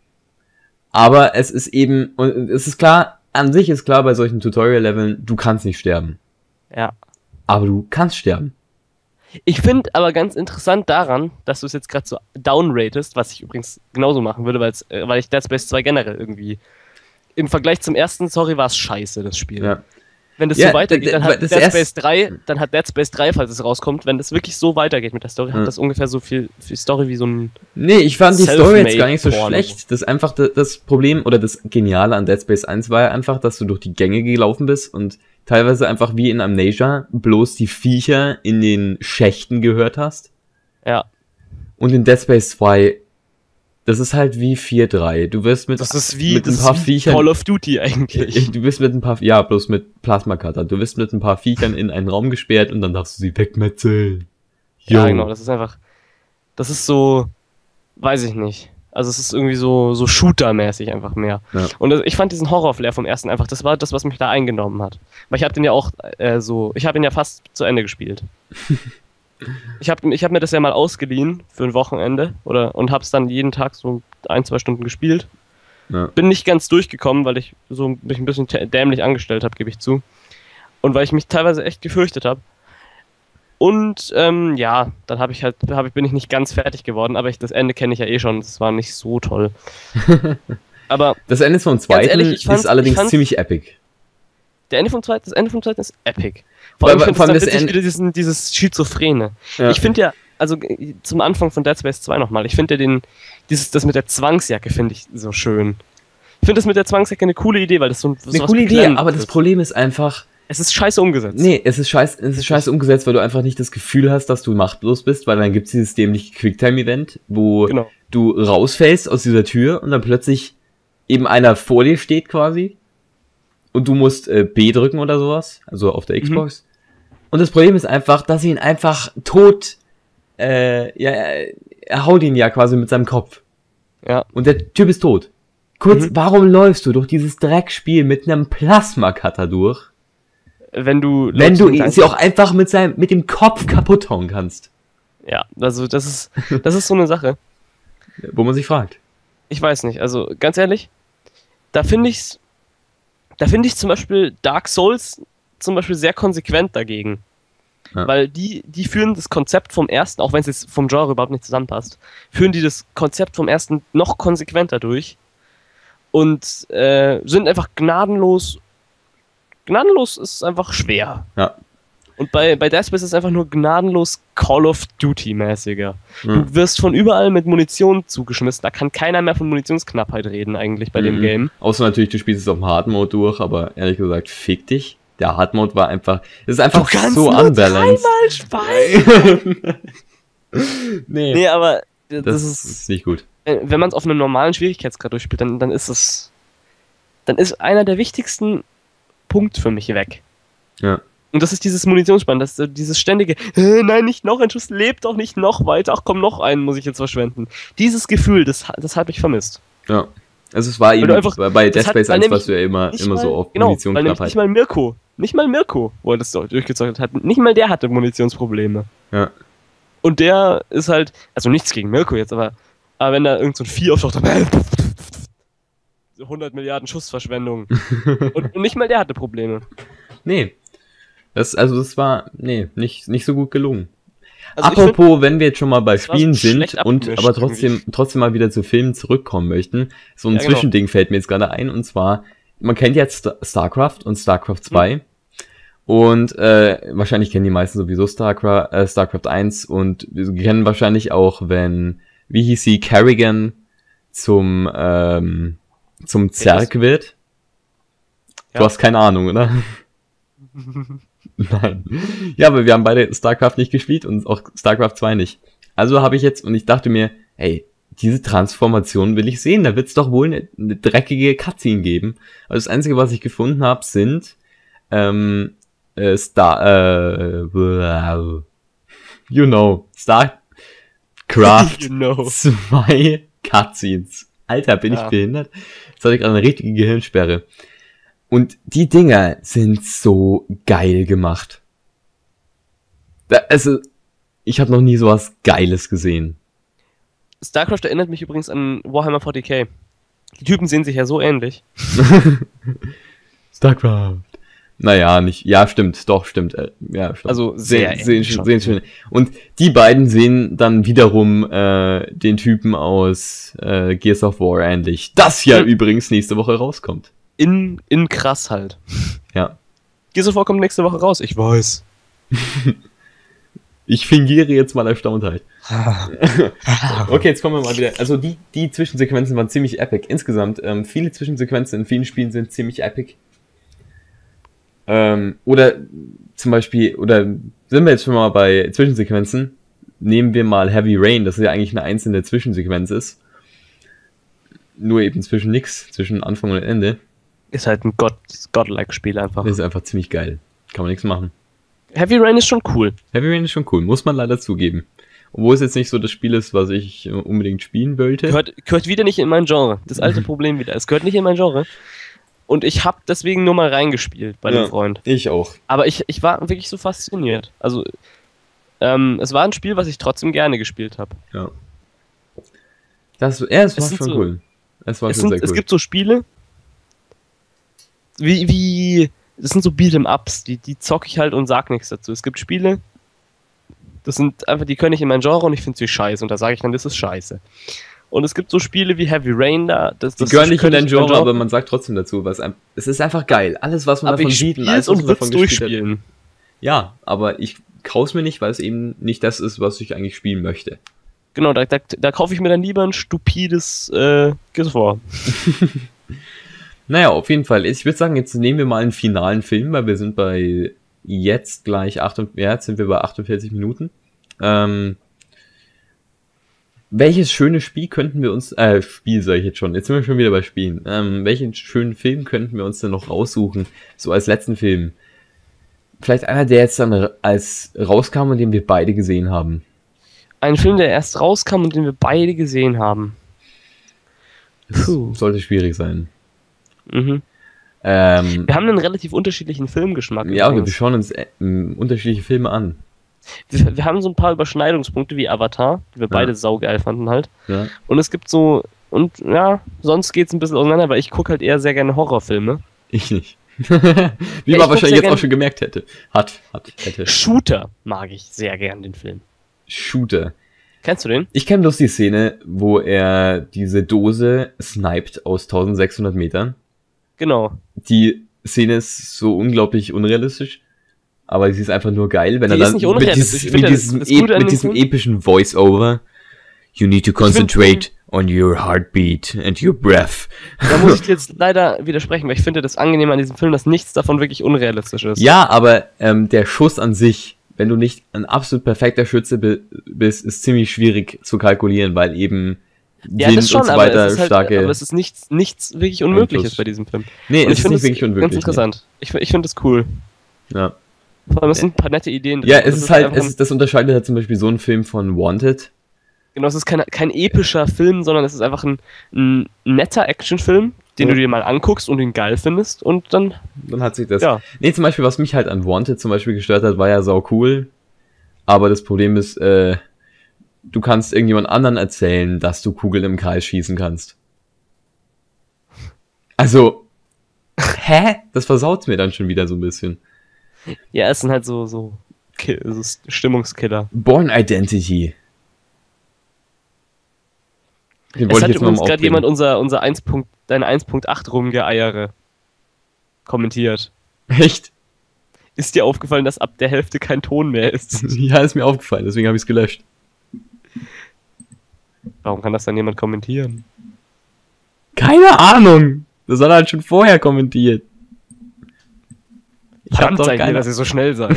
Aber es ist eben... Und es ist klar, an sich ist klar bei solchen Tutorial-Leveln, du kannst nicht sterben. Ja. Aber du kannst sterben. Ich finde aber ganz interessant daran, dass du es jetzt gerade so downratest, was ich übrigens genauso machen würde, weil's, äh, weil ich Dead Space zwei generell irgendwie im Vergleich zum ersten, sorry, war es scheiße, das Spiel. Ja. Wenn das Ja, so weitergeht, d- dann d- hat das Dead erst- Space drei, dann hat Dead Space drei, falls es rauskommt, wenn das wirklich so weitergeht mit der Story, Ja. hat das ungefähr so viel, viel Story wie so ein... Nee, ich fand die Story jetzt gar nicht so Self-made schlecht. Das ist einfach das, das Problem oder das Geniale an Dead Space eins war ja einfach, dass du durch die Gänge gelaufen bist und teilweise einfach wie in Amnesia bloß die Viecher in den Schächten gehört hast. Ja, Und in Dead Space zwei, das ist halt wie vier drei. Du wirst mit, das ist wie, mit das ein paar ist wie Viechern... Call of Duty eigentlich. Du bist mit ein paar, ja, bloß mit Plasma-Cutter. Du wirst mit ein paar Viechern in einen Raum gesperrt und dann darfst du sie wegmetzeln. Ja, Yo. genau, das ist einfach, das ist so, weiß ich nicht. Also es ist irgendwie so, so Shooter-mäßig einfach mehr. Ja. Und das, ich fand diesen Horror-Flair vom ersten einfach, das war das, was mich da eingenommen hat. Weil ich habe den ja auch äh, so, ich habe ihn ja fast zu Ende gespielt. ich habe ich hab mir das ja mal ausgeliehen für ein Wochenende oder und habe es dann jeden Tag so ein, zwei Stunden gespielt. Ja. Bin nicht ganz durchgekommen, weil ich so mich ein bisschen tä- dämlich angestellt habe, gebe ich zu. Und weil ich mich teilweise echt gefürchtet habe. Und ähm, ja, dann habe ich halt, hab ich, bin ich nicht ganz fertig geworden, aber ich, das Ende kenne ich ja eh schon, das war nicht so toll. Aber Das Ende vom zweiten ehrlich, ich fand's- ist allerdings ich fand's- ziemlich epic. der Ende vom zweiten, das Ende vom zweiten ist epic. Vor Weil- allem, ich finde vor allem es das witzig, Ende- wieder diesen, dieses Schizophrene. Ja. Ich finde ja, also äh, zum Anfang von Dead Space zwei nochmal, ich finde ja den, dieses, das mit der Zwangsjacke finde ich so schön. Ich finde das mit der Zwangsjacke eine coole Idee, weil das so ein Eine coole Idee, aber das Problem ist einfach, Es ist scheiße umgesetzt. nee, es ist scheiße, es ist scheiße umgesetzt, weil du einfach nicht das Gefühl hast, dass du machtlos bist, weil dann gibt's dieses dämliche Quicktime-Event, wo Genau. du rausfällst aus dieser Tür und dann plötzlich eben einer vor dir steht quasi und du musst äh, B drücken oder sowas, also auf der Xbox. Und das Problem ist einfach, dass ihn einfach tot, äh, ja, er haut ihn ja quasi mit seinem Kopf. Ja. Und der Typ ist tot. Kurz, Mhm. warum läufst du durch dieses Dreckspiel mit einem Plasma-Cutter durch, Wenn du. wenn Leute du mit sie auch einfach mit seinem, mit dem Kopf kaputt hauen kannst? Ja, also das ist, das ist so eine Sache. Wo man sich fragt. Ich weiß nicht, also ganz ehrlich, da finde ich's, da finde ich zum Beispiel Dark Souls zum Beispiel sehr konsequent dagegen. Ja. Weil die, die führen das Konzept vom ersten, auch wenn es jetzt vom Genre überhaupt nicht zusammenpasst, führen die das Konzept vom ersten noch konsequenter durch und äh, sind einfach gnadenlos. Gnadenlos ist einfach schwer. Ja. Und bei, bei Dead Space ist es einfach nur gnadenlos Call of Duty-mäßiger. Mhm. Du wirst von überall mit Munition zugeschmissen. Da kann keiner mehr von Munitionsknappheit reden eigentlich bei dem Mhm. Game. Außer natürlich, du spielst es auf dem Hard Mode durch, aber ehrlich gesagt, fick dich. Der Hard Mode war einfach, es ist einfach so unbalanced. Speichern. nee, Nee, aber das, das, ist, ist nicht gut. äh, wenn man es auf einem normalen Schwierigkeitsgrad durchspielt, dann, dann ist es, dann ist einer der wichtigsten Punkte für mich weg. Ja. Und das ist dieses Munitionssparen, das ist dieses ständige, äh, nein, nicht noch ein Schuss, lebt doch nicht noch weiter, ach komm, noch einen muss ich jetzt verschwenden. Dieses Gefühl, das, das habe ich vermisst. Ja. Also es war eben, du einfach- bei- bei Dead das hat- Space weil eins nämlich warst du ja immer, Nicht immer mal, so auf genau, weil Munitionsknappheit. nämlich nicht mal Mirko, nicht mal Mirko, wo er das doch durchgezockt hat, nicht mal der hatte Munitionsprobleme. Ja. Und der ist halt, also nichts gegen Mirko jetzt, aber, Aber wenn da irgend so ein Vieh auftaucht, dann so hundert Milliarden Schussverschwendung. und, und nicht mal der hatte Probleme. Nee. Das, also das war, nee, nicht, nicht so gut gelungen. Also Apropos, find, wenn wir jetzt schon mal bei Spielen so sind und aber trotzdem, irgendwie. trotzdem mal wieder zu Filmen zurückkommen möchten, so ein ja, Zwischending genau. fällt mir jetzt gerade ein, und zwar, man kennt jetzt StarCraft und StarCraft zwei. Mhm. Und äh, wahrscheinlich kennen die meisten sowieso StarCraft, äh, StarCraft eins, und wir kennen wahrscheinlich auch, wenn, wie hieß sie, Kerrigan zum ähm, zum Zerg wird. Ja. Du hast keine Ahnung, oder? Nein. Ja, aber wir haben beide StarCraft nicht gespielt und auch StarCraft zwei nicht. Also habe ich jetzt, und ich dachte mir, hey, diese Transformation will ich sehen, da wird es doch wohl eine, eine dreckige Cutscene geben. Also das Einzige, was ich gefunden habe, sind ähm, äh, Star äh, you know, StarCraft you know. zwei Cutscenes. Alter, bin ja. ich behindert? Jetzt hatte ich gerade eine richtige Gehirnsperre. Und die Dinger sind so geil gemacht. Da, also, ich habe noch nie sowas Geiles gesehen. StarCraft erinnert mich übrigens an Warhammer forty K. Die Typen sehen sich ja so ähnlich. StarCraft. Naja, nicht. Ja, stimmt, doch, stimmt. Äh, ja, stimmt. Also sehr Se sehen, sehen, sehen schön. Und die beiden sehen dann wiederum äh, den Typen aus äh, Gears of War ähnlich. Das ja hm. übrigens nächste Woche rauskommt. In, in krass halt. Ja. Gears of War kommt nächste Woche raus, ich weiß. Ich fingiere jetzt mal Erstauntheit. Okay, jetzt kommen wir mal wieder. Also die, die Zwischensequenzen waren ziemlich epic. Insgesamt, ähm, viele Zwischensequenzen in vielen Spielen sind ziemlich epic. Ähm, oder zum Beispiel, oder sind wir jetzt schon mal bei Zwischensequenzen? Nehmen wir mal Heavy Rain, das ist ja eigentlich eine einzelne Zwischensequenz ist. Nur eben zwischen nix, zwischen Anfang und Ende. Ist halt ein God, godlike Spiel einfach. Das ist einfach ziemlich geil. Kann man nichts machen. Heavy Rain ist schon cool. Heavy Rain ist schon cool, muss man leider zugeben. Obwohl es jetzt nicht so das Spiel ist, was ich unbedingt spielen wollte. Gehört, gehört wieder nicht in mein Genre. Das alte Problem wieder. Es gehört nicht in mein Genre. Und ich habe deswegen nur mal reingespielt bei ja, dem Freund. Ich auch. Aber ich, ich war wirklich so fasziniert. Also, ähm, es war ein Spiel, was ich trotzdem gerne gespielt habe. Ja. Das, ja, es war es schon so, cool. Es war es schon sind, sehr cool. Es gibt so Spiele, wie, wie, das sind so Beat'em-Ups, die, die zocke ich halt und sag nichts dazu. Es gibt Spiele, das sind einfach, die können nicht in mein Genre und ich finde sie scheiße und da sage ich dann, das ist scheiße. Und es gibt so Spiele wie Heavy Rain da, das, die das gehören nicht in dein Genre, Genre, aber man sagt trotzdem dazu, was ein, es ist einfach geil. Alles, was man aber davon ich sieht und alles, und was man davon durchspielen. Hat. Ja, aber ich kau's mir nicht, weil es eben nicht das ist, was ich eigentlich spielen möchte. Genau, da, da, da kaufe ich mir dann lieber ein stupides äh, Gears of War. Naja, auf jeden Fall. Ich würde sagen, jetzt nehmen wir mal einen finalen Film, weil wir sind bei jetzt gleich achtundvierzig, ja, jetzt sind wir bei achtundvierzig Minuten. Ähm, welches schöne Spiel könnten wir uns, äh, Spiel sage ich jetzt schon, jetzt sind wir schon wieder bei Spielen. Ähm, welchen schönen Film könnten wir uns denn noch raussuchen, so als letzten Film? Vielleicht einer, der jetzt dann als rauskam und den wir beide gesehen haben. Ein Film, der erst rauskam und den wir beide gesehen haben. Puh. Sollte schwierig sein. Mhm. Ähm, wir haben einen relativ unterschiedlichen Filmgeschmack. Ja, übrigens. Wir schauen uns äh, unterschiedliche Filme an. Wir, wir haben so ein paar Überschneidungspunkte wie Avatar, die wir ja. beide saugeil fanden halt. Ja. Und es gibt so, und ja, sonst geht's ein bisschen auseinander, weil ich gucke halt eher sehr gerne Horrorfilme. Ich nicht. Wie ja, man wahrscheinlich jetzt auch schon gemerkt hätte. Hat, hat, hätte. Shooter mag ich sehr gern, den Film. Shooter. Kennst du den? Ich kenne bloß die Szene, wo er diese Dose sniped aus eintausendsechshundert Metern. Genau. Die Szene ist so unglaublich unrealistisch, aber sie ist einfach nur geil, wenn die er dann ist nicht mit, dieses, mit, diesem, das e mit diesem epischen Voice-Over, you need to concentrate on your heartbeat and your breath. Da muss ich dir jetzt leider widersprechen, weil ich finde das angenehm an diesem Film, dass nichts davon wirklich unrealistisch ist. Ja, aber ähm, der Schuss an sich, wenn du nicht ein absolut perfekter Schütze bist, ist ziemlich schwierig zu kalkulieren, weil eben ja, Wind das schon, und so aber weiter es ist halt, starke... Aber es ist nichts, nichts wirklich Unmögliches bei diesem Film. Nee, und es ist nicht wirklich unmöglich. Ganz interessant. Nee. Ich, ich finde das cool. Ja. Vor allem, es sind ein paar nette Ideen drin. Ja, es ist, ist halt, es ist, das unterscheidet halt zum Beispiel so einen Film von Wanted. Genau, es ist kein, kein epischer Film, sondern es ist einfach ein, ein netter Actionfilm, den ja. du dir mal anguckst und ihn geil findest und dann... Dann hat sich das... Ja. Nee, zum Beispiel, was mich halt an Wanted zum Beispiel gestört hat, war ja sau cool. Aber das Problem ist, äh, du kannst irgendjemand anderen erzählen, dass du Kugeln im Kreis schießen kannst. Also, hä? Das versaut mir dann schon wieder so ein bisschen. Ja, es sind halt so, so, Ki- so Stimmungskiller. Born Identity. Den Es wollte hat ich jetzt mal übrigens mal gerade aufbringen. jemand unser, unser eins. dein eins Punkt acht Rumgeeiere kommentiert. Echt? Ist dir aufgefallen, dass ab der Hälfte kein Ton mehr ist? Ja, ist mir aufgefallen, deswegen habe ich es gelöscht. Warum kann das dann jemand kommentieren? Keine Ahnung. Das hat er halt schon vorher kommentiert. Ich hab Verdammt, doch zeig mir, keine... dass ihr so schnell seid.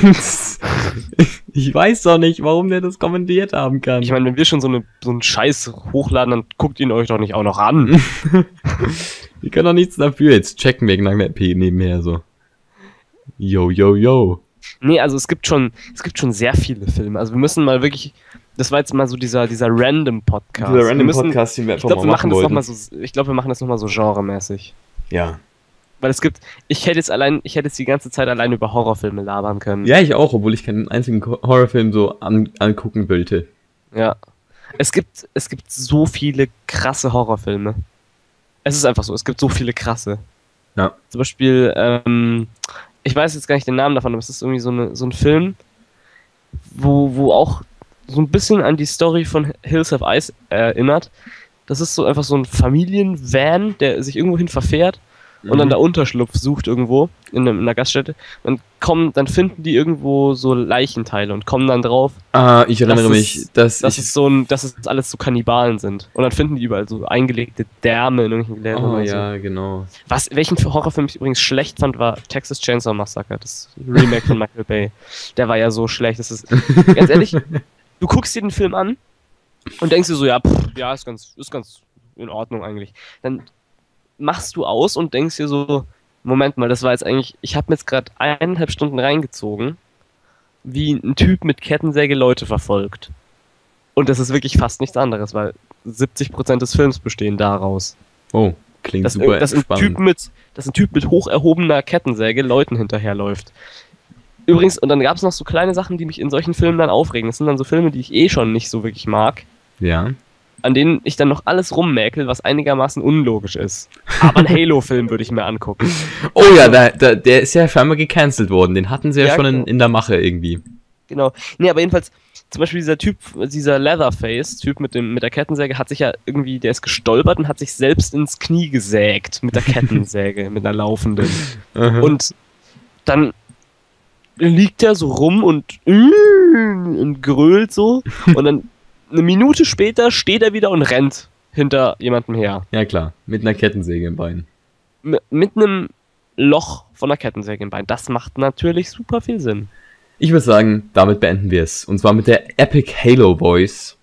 Ich weiß doch nicht, warum der das kommentiert haben kann. Ich meine, wenn wir schon so, eine, so einen Scheiß hochladen, dann guckt ihn euch doch nicht auch noch an. Wir können doch nichts dafür. Jetzt checken wir gegen der P nebenher so. Yo, yo, yo. Nee, also es gibt schon, es gibt schon sehr viele Filme. Also wir müssen mal wirklich, das war jetzt mal so dieser, dieser random Podcast. Dieser random wir müssen, Podcast, den wir ich einfach glaube, mal wir machen machen das noch wollten. mal so, ich glaube, wir machen das nochmal so genremäßig. Ja. Weil es gibt, ich hätte jetzt allein, ich hätte jetzt die ganze Zeit allein über Horrorfilme labern können. Ja, ich auch, obwohl ich keinen einzigen Ko- Horrorfilm so an, angucken wollte. Ja. Es gibt, es gibt so viele krasse Horrorfilme. Es ist einfach so, es gibt so viele krasse. Ja. Zum Beispiel, ähm, ich weiß jetzt gar nicht den Namen davon, aber es ist irgendwie so, eine, so ein Film, wo, wo auch so ein bisschen an die Story von Hills Have Eyes erinnert. Das ist so einfach so ein Familienvan, der sich irgendwohin verfährt und dann da Unterschlupf sucht irgendwo in, einem, in einer Gaststätte. Dann kommen, dann finden die irgendwo so Leichenteile und kommen dann drauf, Ah, ich erinnere Das mich, ist- dass dass ich... es so ein, dass es alles so Kannibalen sind. Und dann finden die überall so eingelegte Därme in irgendwelchen Gläsern. Oh oder so. ja, genau. Was, welchen Horrorfilm ich übrigens schlecht fand, war Texas Chainsaw Massacre, das Remake von Michael Bay. Der war ja so schlecht. Das ist, ganz ehrlich, du guckst dir den Film an und denkst dir so, ja, pff, ja, ist ganz, ist ganz in Ordnung eigentlich. Dann machst du aus und denkst dir so, Moment mal, das war jetzt eigentlich, ich habe mir jetzt gerade eineinhalb Stunden reingezogen, wie ein Typ mit Kettensäge Leute verfolgt. Und das ist wirklich fast nichts anderes, weil siebzig Prozent des Films bestehen daraus. Oh, klingt Dass, super dass, ein spannend. typ mit, dass ein Typ mit hoch erhobener Kettensäge Leuten hinterherläuft. Übrigens, und dann gab es noch so kleine Sachen, die mich in solchen Filmen dann aufregen. Das sind dann so Filme, die ich eh schon nicht so wirklich mag, Ja. an denen ich dann noch alles rummäkel, was einigermaßen unlogisch ist. Aber einen Halo-Film würde ich mir angucken. Oh ja, da, da, der ist ja scheinbar gecancelt worden. Den hatten sie ja, Ja, schon in, genau. in der Mache irgendwie. Genau. Nee, aber jedenfalls, zum Beispiel dieser Typ, dieser Leatherface-Typ mit, dem, mit der Kettensäge, hat sich ja irgendwie, der ist gestolpert und hat sich selbst ins Knie gesägt mit der Kettensäge, mit einer laufenden. Aha. Und dann liegt er so rum und, und grölt so. Und dann eine Minute später steht er wieder und rennt hinter jemandem her. Ja klar, mit einer Kettensäge im Bein. M mit einem Loch von der Kettensäge im Bein. Das macht natürlich super viel Sinn. Ich würde sagen, damit beenden wir es. Und zwar mit der Epic Halo Voice.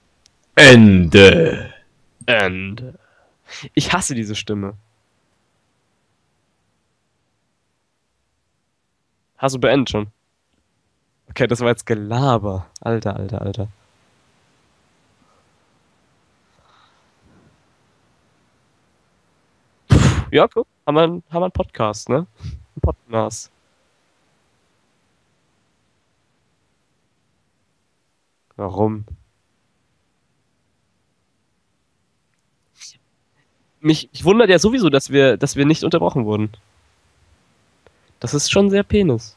Ende. Ende. Ich hasse diese Stimme. Hast du beendet schon? Okay, das war jetzt Gelaber. Alter, alter, alter. Puh, ja, guck. Haben wir, einen- haben wir einen Podcast, ne? Ein Podcast. Warum? Mich, mich wundert ja sowieso, dass wir, dass wir nicht unterbrochen wurden. Das ist schon sehr Penis.